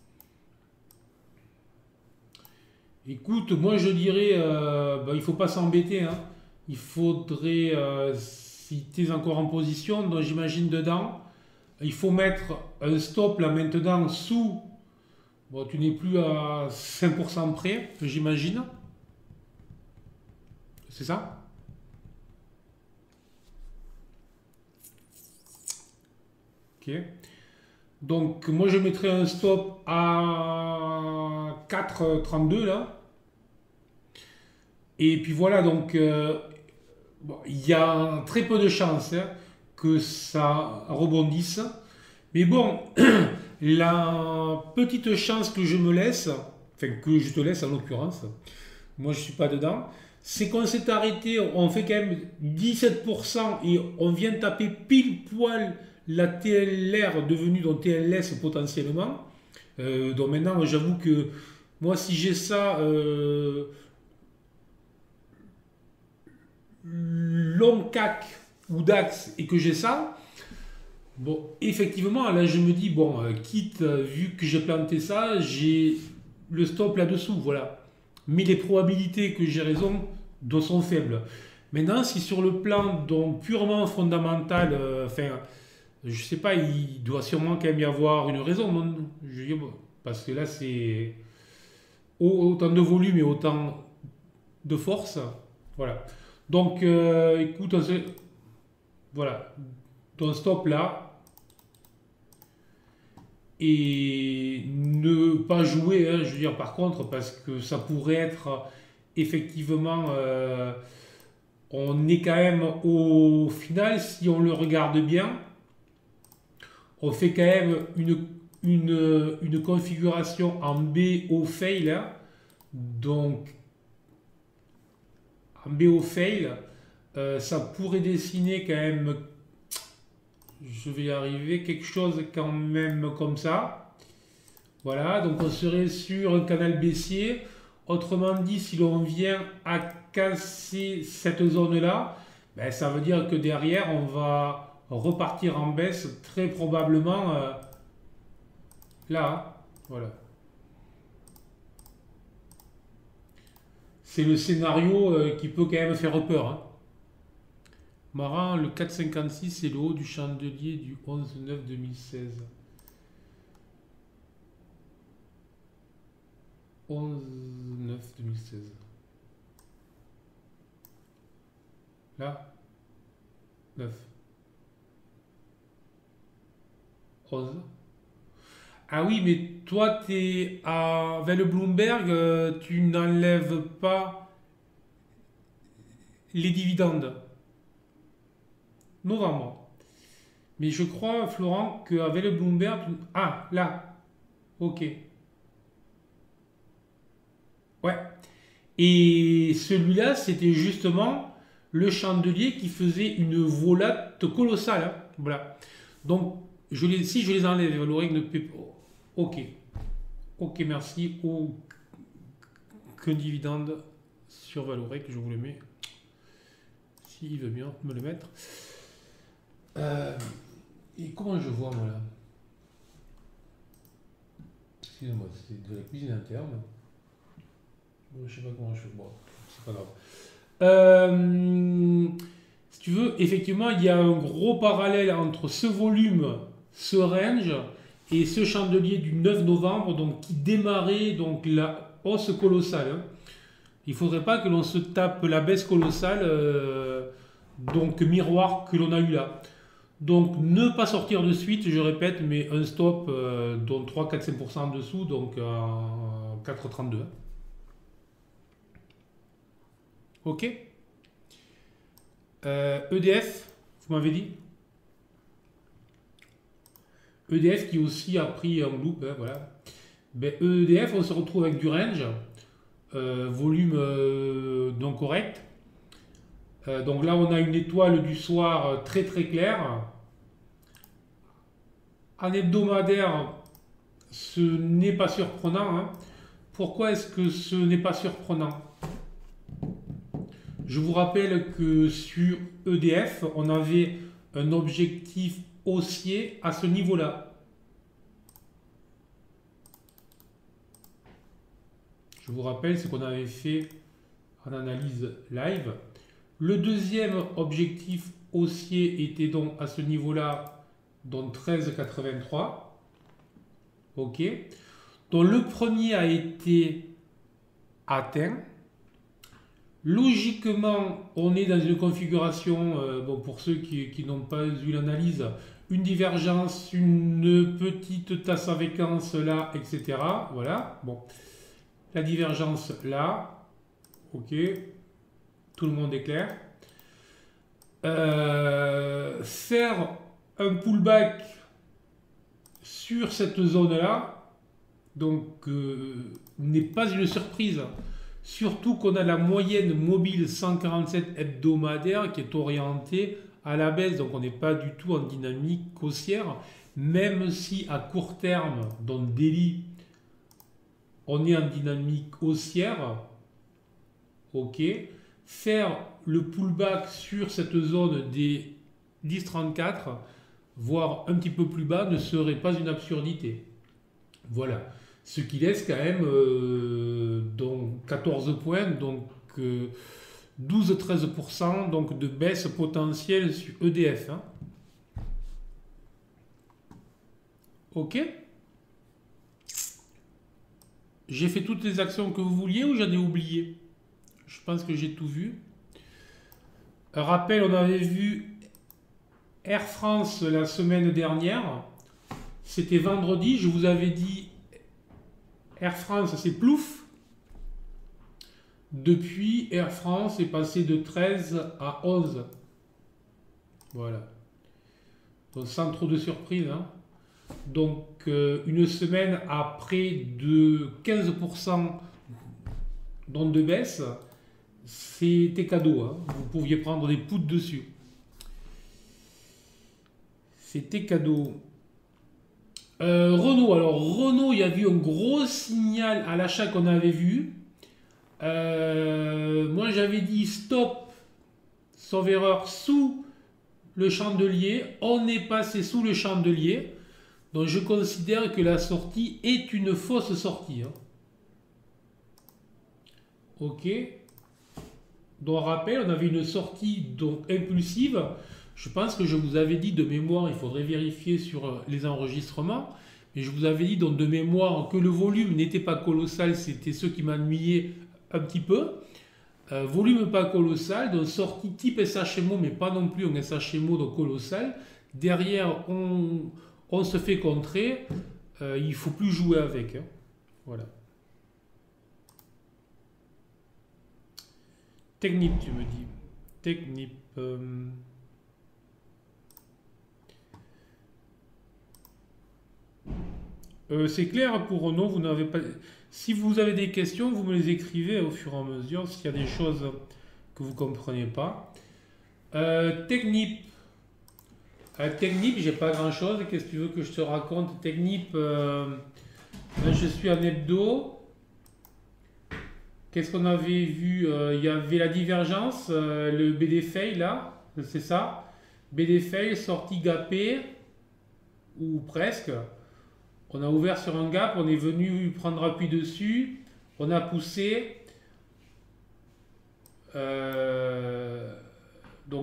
Écoute, moi je dirais, il ne faut pas s'embêter, hein. Il faudrait, si tu es encore en position, donc j'imagine dedans, il faut mettre un stop là maintenant sous. Bon, tu n'es plus à 5% près, j'imagine. C'est ça? Ok. Donc, moi, je mettrais un stop à 4,32 là. Et puis voilà, donc, bon, il y a très peu de chances hein, que ça rebondisse. Mais bon, la petite chance que je me laisse, enfin que je te laisse en l'occurrence, moi je suis pas dedans, c'est qu'on s'est arrêté, on fait quand même 17% et on vient taper pile poil la TLR devenue donc TLS potentiellement. Donc maintenant, j'avoue que moi si j'ai ça long CAC ou DAX et que j'ai ça, bon, effectivement, là je me dis, bon, quitte, vu que j'ai planté ça, j'ai le stop là-dessous, voilà. Mais les probabilités que j'ai raison sont faibles. Maintenant, si sur le plan donc, purement fondamental, enfin, je sais pas, il doit sûrement quand même y avoir une raison, non. Je veux dire, bon, parce que là c'est autant de volume et autant de force, voilà. Donc, écoute, voilà, ton stop là, et ne pas jouer, hein, je veux dire, par contre, parce que ça pourrait être effectivement, on est quand même au final, si on le regarde bien, on fait quand même une configuration en BO fail, hein. Donc en BO fail, ça pourrait dessiner quand même, je vais y arriver, quelque chose quand même comme ça. Voilà, donc on serait sur un canal baissier. Autrement dit, si l'on vient à casser cette zone-là, ben, ça veut dire que derrière, on va repartir en baisse très probablement là. Hein. Voilà. C'est le scénario qui peut quand même faire peur. Hein. Marin, le 4,56, c'est le haut du chandelier du 11-9-2016. 11-9-2016. Là 9. 11. Ah oui, mais toi, t'es avec le Bloomberg, tu n'enlèves pas les dividendes. Novembre. Mais je crois, Florent, qu'avec le Bloomberg... Ah, là. Ok. Ouais. Et celui-là, c'était justement le chandelier qui faisait une volate colossale. Hein. Voilà. Donc, si je les enlève, l'oreille ne peut pas. Ok. Ok, merci. Aucun dividende sur Valorec, je vous le mets. S'il veut bien me le mettre. Et comment je vois, moi, là? Excusez-moi, c'est de la cuisine interne. Je sais pas comment je fais. Bon, c'est pas grave. Si tu veux, effectivement, il y a un gros parallèle entre ce volume, ce range, et ce chandelier du 9 novembre, donc qui démarrait donc la hausse colossale. Hein. Il ne faudrait pas que l'on se tape la baisse colossale, donc miroir que l'on a eu là. Donc ne pas sortir de suite, je répète, mais un stop dont 3, 4, 5% en dessous, donc 4,32. Ok. EDF, vous m'avez dit EDF qui aussi a pris un loop, hein, voilà. Ben, EDF, on se retrouve avec du range, volume non correct. Donc là, on a une étoile du soir très très claire. En hebdomadaire, ce n'est pas surprenant. Hein. Pourquoi est-ce que ce n'est pas surprenant? Je vous rappelle que sur EDF, on avait un objectif haussier à ce niveau-là. Je vous rappelle ce qu'on avait fait en analyse live. Le deuxième objectif haussier était donc à ce niveau-là, donc 13,83. Ok. Donc le premier a été atteint. Logiquement, on est dans une configuration, bon, pour ceux qui n'ont pas eu l'analyse, une divergence, une petite tasse à vacances là, etc. Voilà. Bon. La divergence là. Ok. Tout le monde est clair. Faire un pullback sur cette zone-là, donc n'est pas une surprise. Surtout qu'on a la moyenne mobile 147 hebdomadaire qui est orientée à la baisse, donc on n'est pas du tout en dynamique haussière, même si à court terme, dans le daily, on est en dynamique haussière. Ok, faire le pullback sur cette zone des 10,34, voire un petit peu plus bas, ne serait pas une absurdité. Voilà. Ce qui laisse quand même donc 14 points, donc 12-13% donc de baisse potentielle sur EDF. Hein. Ok. J'ai fait toutes les actions que vous vouliez ou j'en ai oublié? Je pense que j'ai tout vu. Un rappel, on avait vu Air France la semaine dernière. C'était vendredi, je vous avais dit Air France c'est plouf. Depuis, Air France est passé de 13 à 11. Voilà. Donc sans trop de surprise. Hein. Donc une semaine à près de 15% de baisse, c'était cadeau. Hein. Vous pouviez prendre des poutres dessus. C'était cadeau. Renault. Alors Renault, il y a eu un gros signal à l'achat qu'on avait vu. Moi j'avais dit stop, sauf erreur, sous le chandelier. On est passé sous le chandelier. Donc je considère que la sortie est une fausse sortie. Hein. Ok. Donc rappel, on avait une sortie donc impulsive. Je pense que je vous avais dit de mémoire, il faudrait vérifier sur les enregistrements, mais je vous avais dit donc de mémoire que le volume n'était pas colossal, c'était ce qui m'ennuyait un petit peu. Volume pas colossal, donc sortie type SHMO, mais pas non plus un SHMO donc colossal. Derrière, on se fait contrer, il ne faut plus jouer avec. Hein. Voilà. Technip, tu me dis. Technip. C'est clair pour Renault, vous n'avez pas. Si vous avez des questions, vous me les écrivez au fur et à mesure s'il y a des choses que vous ne comprenez pas. Technip. Technip, j'ai pas grand chose. Qu'est-ce que tu veux que je te raconte? Technip, je suis en hebdo. Qu'est-ce qu'on avait vu? Il y avait la divergence, le BD fail là, c'est ça. BD fail, sortie gapée, ou presque. On a ouvert sur un gap, on est venu prendre appui dessus, on a poussé. Donc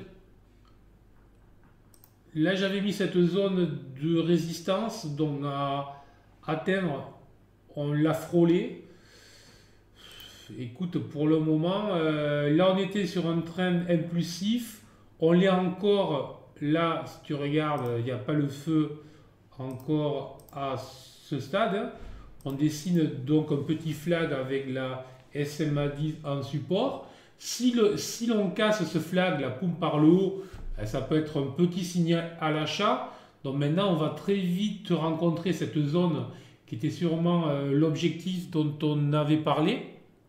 là j'avais mis cette zone de résistance, donc à atteindre, on l'a frôlé. Écoute, pour le moment, là on était sur un trend impulsif, on l'est encore, là si tu regardes, il n'y a pas le feu encore à ce stade. On dessine donc un petit flag avec la SMA10 en support. Si l'on casse ce flag, la pomme par le haut, ça peut être un petit signal à l'achat. Donc maintenant on va très vite rencontrer cette zone qui était sûrement l'objectif dont on avait parlé.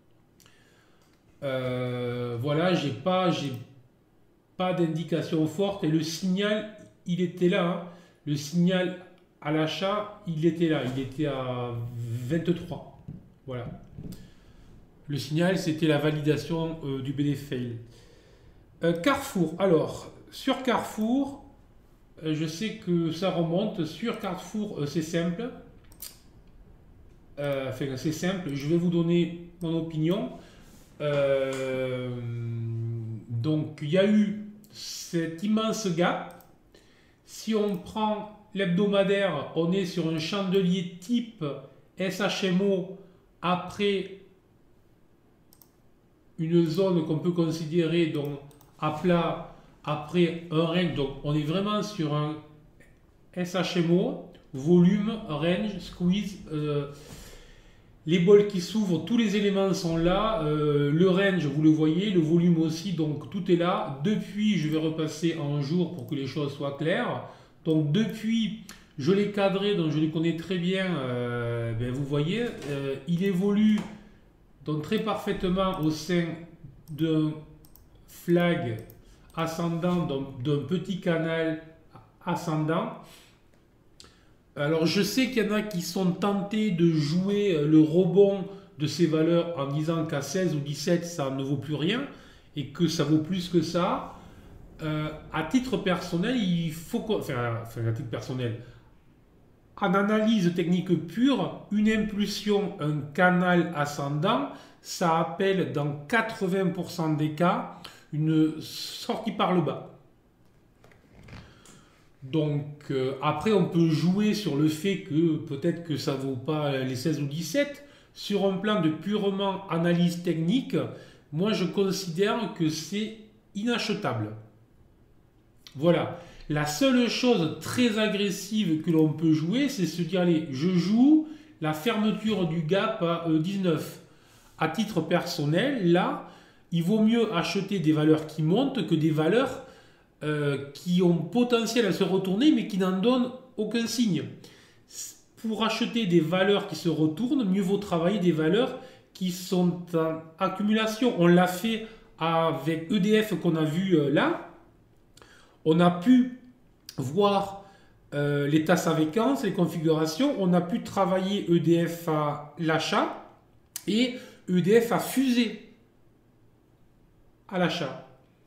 Voilà, j'ai pas d'indication forte et le signal il était là. Hein. Le signal à l'achat il était là, il était à 23. Voilà. Le signal c'était la validation du BD fail. Carrefour. Alors sur Carrefour, je sais que ça remonte. Sur Carrefour, c'est simple. Enfin, c'est simple. Je vais vous donner mon opinion. Donc il y a eu cet immense gap. Si on prend l'hebdomadaire, on est sur un chandelier type SHMO après une zone qu'on peut considérer donc à plat après un range. Donc on est vraiment sur un SHMO, volume, range, squeeze. les bols qui s'ouvrent, tous les éléments sont là. Le range, vous le voyez, le volume aussi, donc tout est là. Depuis, je vais repasser en jour pour que les choses soient claires. Donc depuis, je l'ai cadré, donc je les connais très bien. Vous voyez, il évolue donc très parfaitement au sein d'un flag ascendant, donc d'un petit canal ascendant. Alors je sais qu'il y en a qui sont tentés de jouer le rebond de ces valeurs en disant qu'à 16 ou 17 ça ne vaut plus rien et que ça vaut plus que ça. À titre personnel, il faut à titre personnel, en analyse technique pure, une impulsion, un canal ascendant, ça appelle dans 80% des cas une sortie par le bas. Donc après on peut jouer sur le fait que peut-être que ça ne vaut pas les 16 ou 17. Sur un plan de purement analyse technique, moi je considère que c'est inachetable. Voilà. La seule chose très agressive que l'on peut jouer, c'est se dire allez, je joue la fermeture du gap à 19. À titre personnel, là, il vaut mieux acheter des valeurs qui montent que des valeurs qui ont potentiel à se retourner mais qui n'en donnent aucun signe. Pour acheter des valeurs qui se retournent, mieux vaut travailler des valeurs qui sont en accumulation. On l'a fait avec EDF qu'on a vu là. On a pu voir les tasses à séquence, les configurations. On a pu travailler EDF à l'achat et EDF à fusée à l'achat.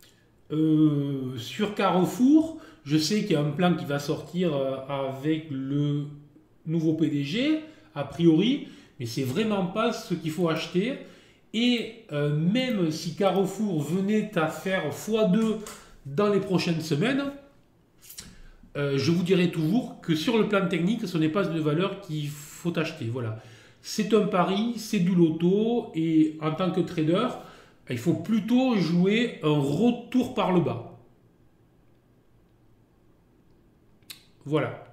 Sur Carrefour, je sais qu'il y a un plan qui va sortir avec le nouveau PDG, a priori, mais c'est vraiment pas ce qu'il faut acheter. Et même si Carrefour venait à faire x2 dans les prochaines semaines, je vous dirai toujours que sur le plan technique, ce n'est pas une valeur qu'il faut acheter. Voilà. C'est un pari, c'est du loto, et en tant que trader, il faut plutôt jouer un retour par le bas. Voilà.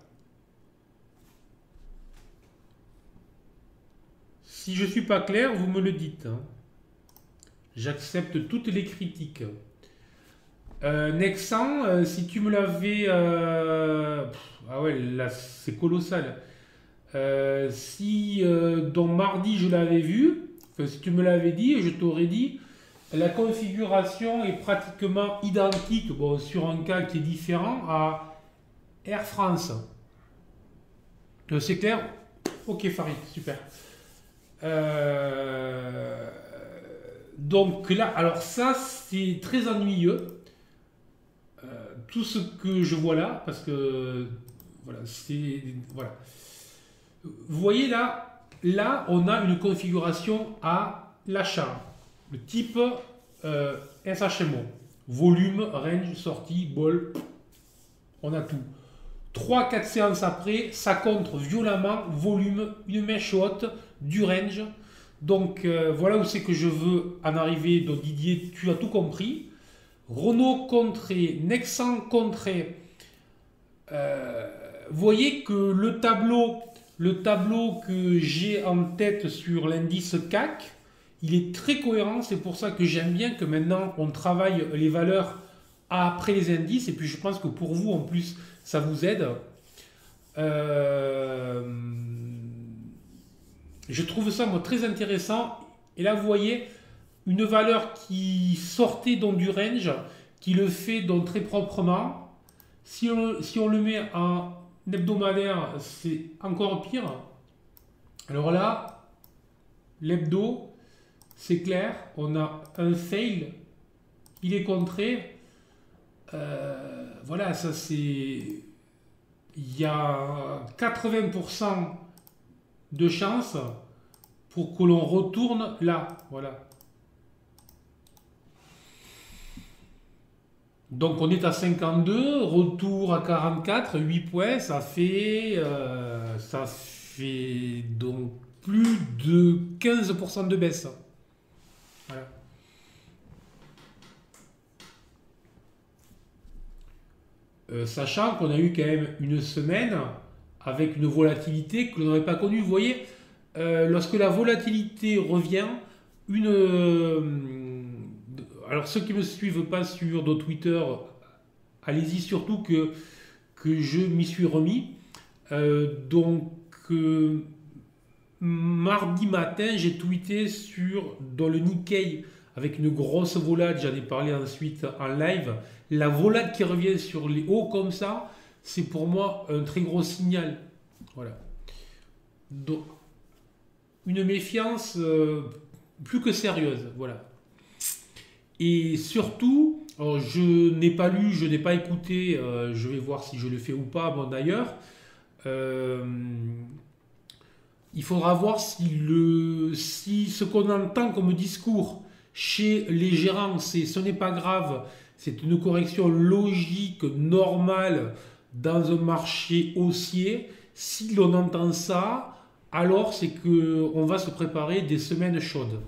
Si je ne suis pas clair, vous me le dites. Hein. J'accepte toutes les critiques. Nexan, si tu me l'avais... ah ouais, là, c'est colossal. Si dans mardi, je l'avais vu, si tu me l'avais dit, je t'aurais dit, la configuration est pratiquement identique, bon, sur un cas qui est différent, à Air France. C'est clair? Ok, Farid, super. Donc là, alors ça, c'est très ennuyeux. Tout ce que je vois là, parce que voilà, c'est voilà. Vous voyez là, on a une configuration à l'achat, le type SHMO, volume, range, sortie, ball, on a tout. 3-4 séances après, ça contre violemment, volume, une mèche haute, du range. Donc voilà où c'est que je veux en arriver. Donc Didier, tu as tout compris. Renault contré, Nexan contré. Vous voyez que le tableau que j'ai en tête sur l'indice CAC, il est très cohérent. C'est pour ça que j'aime bien que maintenant on travaille les valeurs après les indices. Et puis je pense que pour vous en plus, ça vous aide. Je trouve ça moi, très intéressant. Et là, vous voyez une valeur qui sortait donc du range, qui le fait donc très proprement. Si on le met en hebdomadaire, c'est encore pire. Alors là, l'hebdo, c'est clair, on a un fail, il est contré. Voilà, ça c'est... Il y a 80% de chances pour que l'on retourne là. Voilà. Donc on est à 52, retour à 44, 8 points, ça fait donc plus de 15% de baisse. Voilà. Sachant qu'on a eu quand même une semaine avec une volatilité que l'on n'avait pas connue. Vous voyez, lorsque la volatilité revient, alors ceux qui ne me suivent pas sur d'autres Twitter, allez-y surtout que je m'y suis remis. Donc, mardi matin, j'ai tweeté dans le Nikkei avec une grosse volade, j'en ai parlé ensuite en live. La volade qui revient sur les hauts comme ça, c'est pour moi un très gros signal. Voilà. Donc, une méfiance plus que sérieuse. Voilà. Et surtout, alors, je n'ai pas lu, je n'ai pas écouté, je vais voir si je le fais ou pas, bon d'ailleurs. Euh, il faudra voir si ce qu'on entend comme discours chez les gérants, ce n'est pas grave, c'est une correction logique, normale dans un marché haussier. Si l'on entend ça, alors c'est qu'on va se préparer des semaines chaudes.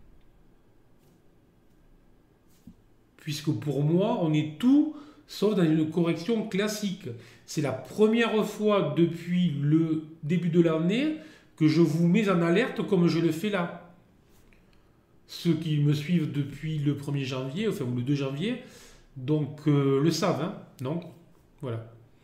Puisque pour moi, on est tout sauf dans une correction classique. C'est la première fois depuis le début de l'année que je vous mets en alerte comme je le fais là. Ceux qui me suivent depuis le 1er janvier, enfin ou le 2 janvier, donc le savent, hein, non? Voilà.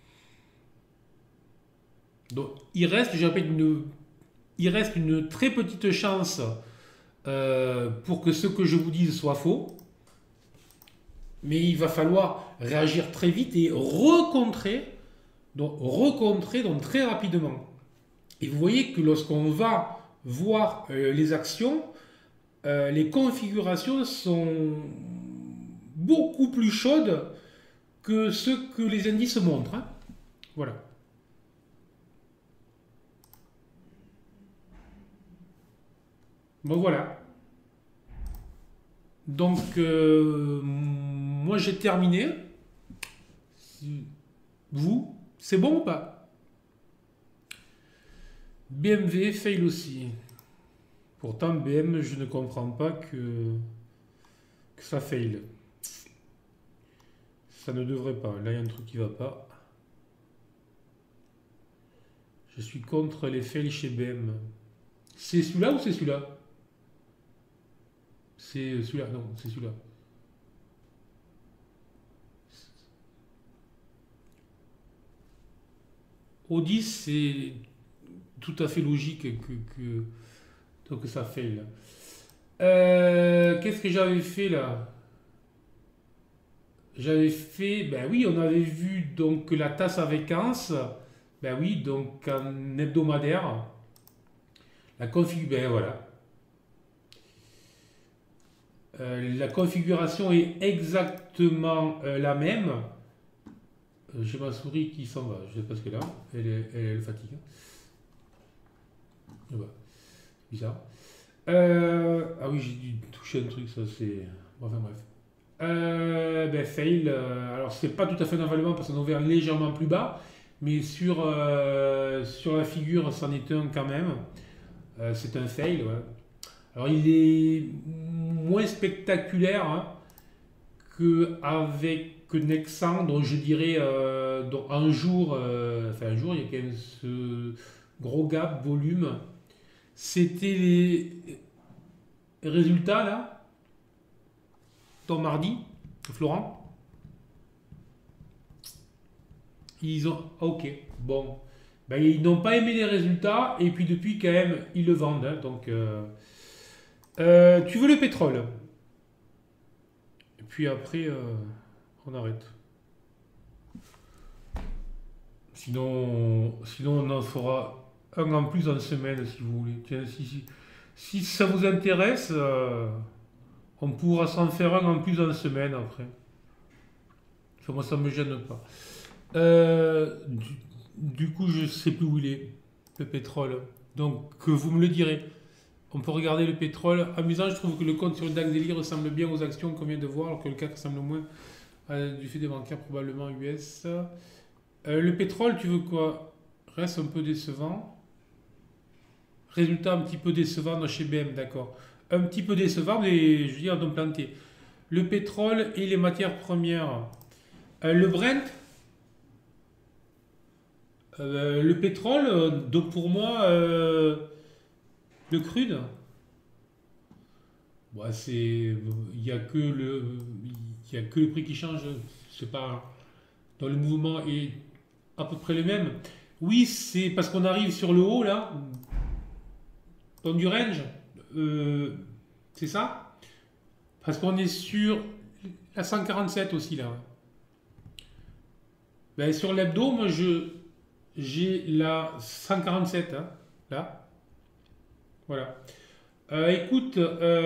Donc il reste, je répète, il reste une très petite chance pour que ce que je vous dise soit faux. Mais il va falloir réagir très vite et recontrer donc très rapidement. Et vous voyez que lorsqu'on va voir les actions, les configurations sont beaucoup plus chaudes que ce que les indices montrent, hein. Voilà. Bon voilà. Donc moi j'ai terminé. Vous, c'est bon ou pas? BMW fail aussi. Pourtant BM, je ne comprends pas que ça fail. Ça ne devrait pas. Là, il y a un truc qui va pas. Je suis contre les fails chez BM. C'est celui-là ou c'est celui-là? C'est celui-là, non, c'est celui-là. Audi, c'est tout à fait logique que ça fail. Qu'est-ce que j'avais fait là? J'avais fait, ben oui, on avait vu donc la tasse à vacances, ben oui, donc en hebdomadaire, la config, ben voilà. La configuration est exactement la même. J'ai ma souris qui s'en va, je sais pas ce qu'elle a, elle fatigue. Voilà. Bizarre. Ah oui, j'ai dû toucher un truc, ça c'est. Bon, enfin bref. Ben, fail. Alors c'est pas tout à fait un envalement parce qu'on a ouvert légèrement plus bas, mais sur la figure, c'en est un quand même. C'est un fail. Ouais. Alors il est moins spectaculaire hein, qu'avec Nexan, dont je dirais dont un jour, enfin un jour, il y a quand même ce gros gap volume. C'était les résultats là, dans mardi, Florent. Ils ont, ok, bon, ben, ils n'ont pas aimé les résultats et puis depuis quand même ils le vendent. Hein, donc, tu veux le pétrole? Et puis après, on arrête. Sinon, on en fera un en plus en semaine si vous voulez. Tiens, si ça vous intéresse, on pourra s'en faire un en plus en semaine après. Enfin, moi, ça me gêne pas. Du coup, je sais plus où il est, le pétrole. Donc, vous me le direz. On peut regarder le pétrole. Amusant, je trouve que le compte sur le DAX Daily ressemble bien aux actions qu'on vient de voir, alors que le CAC ressemble moins du fait des bancaires probablement US. Le pétrole, tu veux quoi? Reste un peu décevant. Résultat un petit peu décevant dans chez BM, d'accord. Un petit peu décevant, mais je veux dire, donc planté. Le pétrole et les matières premières. Le Brent, le pétrole, donc pour moi, Le crude, ouais, il n'y a que il y a que le prix qui change. C'est pas dans le mouvement est à peu près le même. Oui, c'est parce qu'on arrive sur le haut là, dans du range. Euh, c'est ça? Parce qu'on est sur la 147 aussi là. Ben, sur l'hebdo, moi j'ai la 147 hein, là. Voilà. Écoute,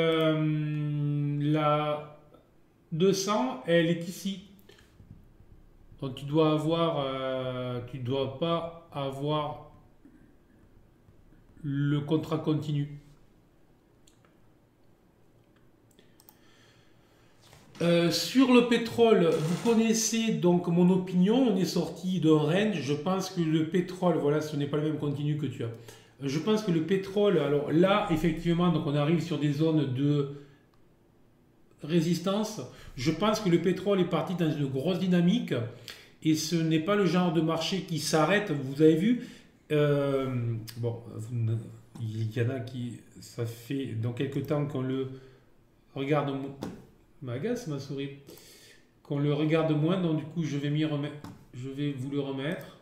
la 200, elle est ici. Donc tu dois pas avoir le contrat continu. Sur le pétrole, vous connaissez donc mon opinion. On est sorti d'un range. Je pense que le pétrole, voilà, ce n'est pas le même continu que tu as. Je pense que le pétrole, alors là, effectivement, donc on arrive sur des zones de résistance. Je pense que le pétrole est parti dans une grosse dynamique et ce n'est pas le genre de marché qui s'arrête. Vous avez vu, bon, il y en a qui, ça fait dans quelques temps qu'on le regarde, m'agace ma souris, qu'on le regarde moins, donc du coup je vais m'y remettre, je vais vous le remettre.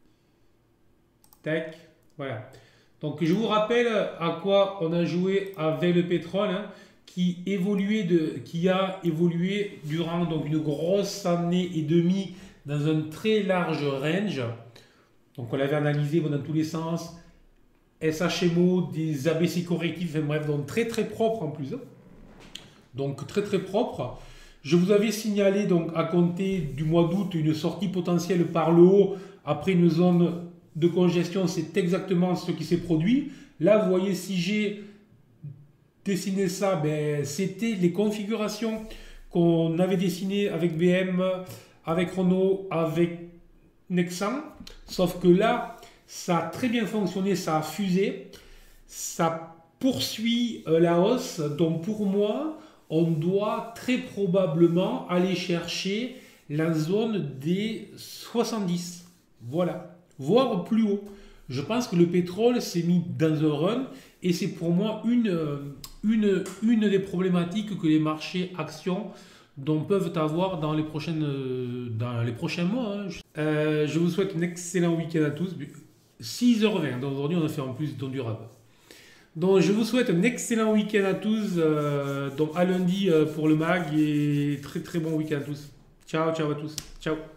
Tac, voilà. Donc je vous rappelle à quoi on a joué avec le pétrole, hein, qui a évolué durant donc une grosse année et demie dans un très large range. Donc on l'avait analysé bon, dans tous les sens. SHMO, des ABC correctifs, enfin, bref, donc très très propre en plus. Donc très très propre. Je vous avais signalé donc à compter du mois d'août une sortie potentielle par le haut après une zone de congestion. C'est exactement ce qui s'est produit. Là, vous voyez, si j'ai dessiné ça, ben, c'était les configurations qu'on avait dessinées avec BM, avec Renault, avec Nexan. Sauf que là, ça a très bien fonctionné, ça a fusé, ça poursuit la hausse. Donc pour moi, on doit très probablement aller chercher la zone des 70. Voilà, voire plus haut. Je pense que le pétrole s'est mis dans un run et c'est pour moi une des problématiques que les marchés actions dont peuvent avoir dans les prochains mois. Hein. Je vous souhaite un excellent week-end à tous. 6h20, donc aujourd'hui on a fait en plus dans du rab. Donc je vous souhaite un excellent week-end à tous, donc à lundi pour le mag et très très bon week-end à tous. Ciao, ciao à tous. Ciao.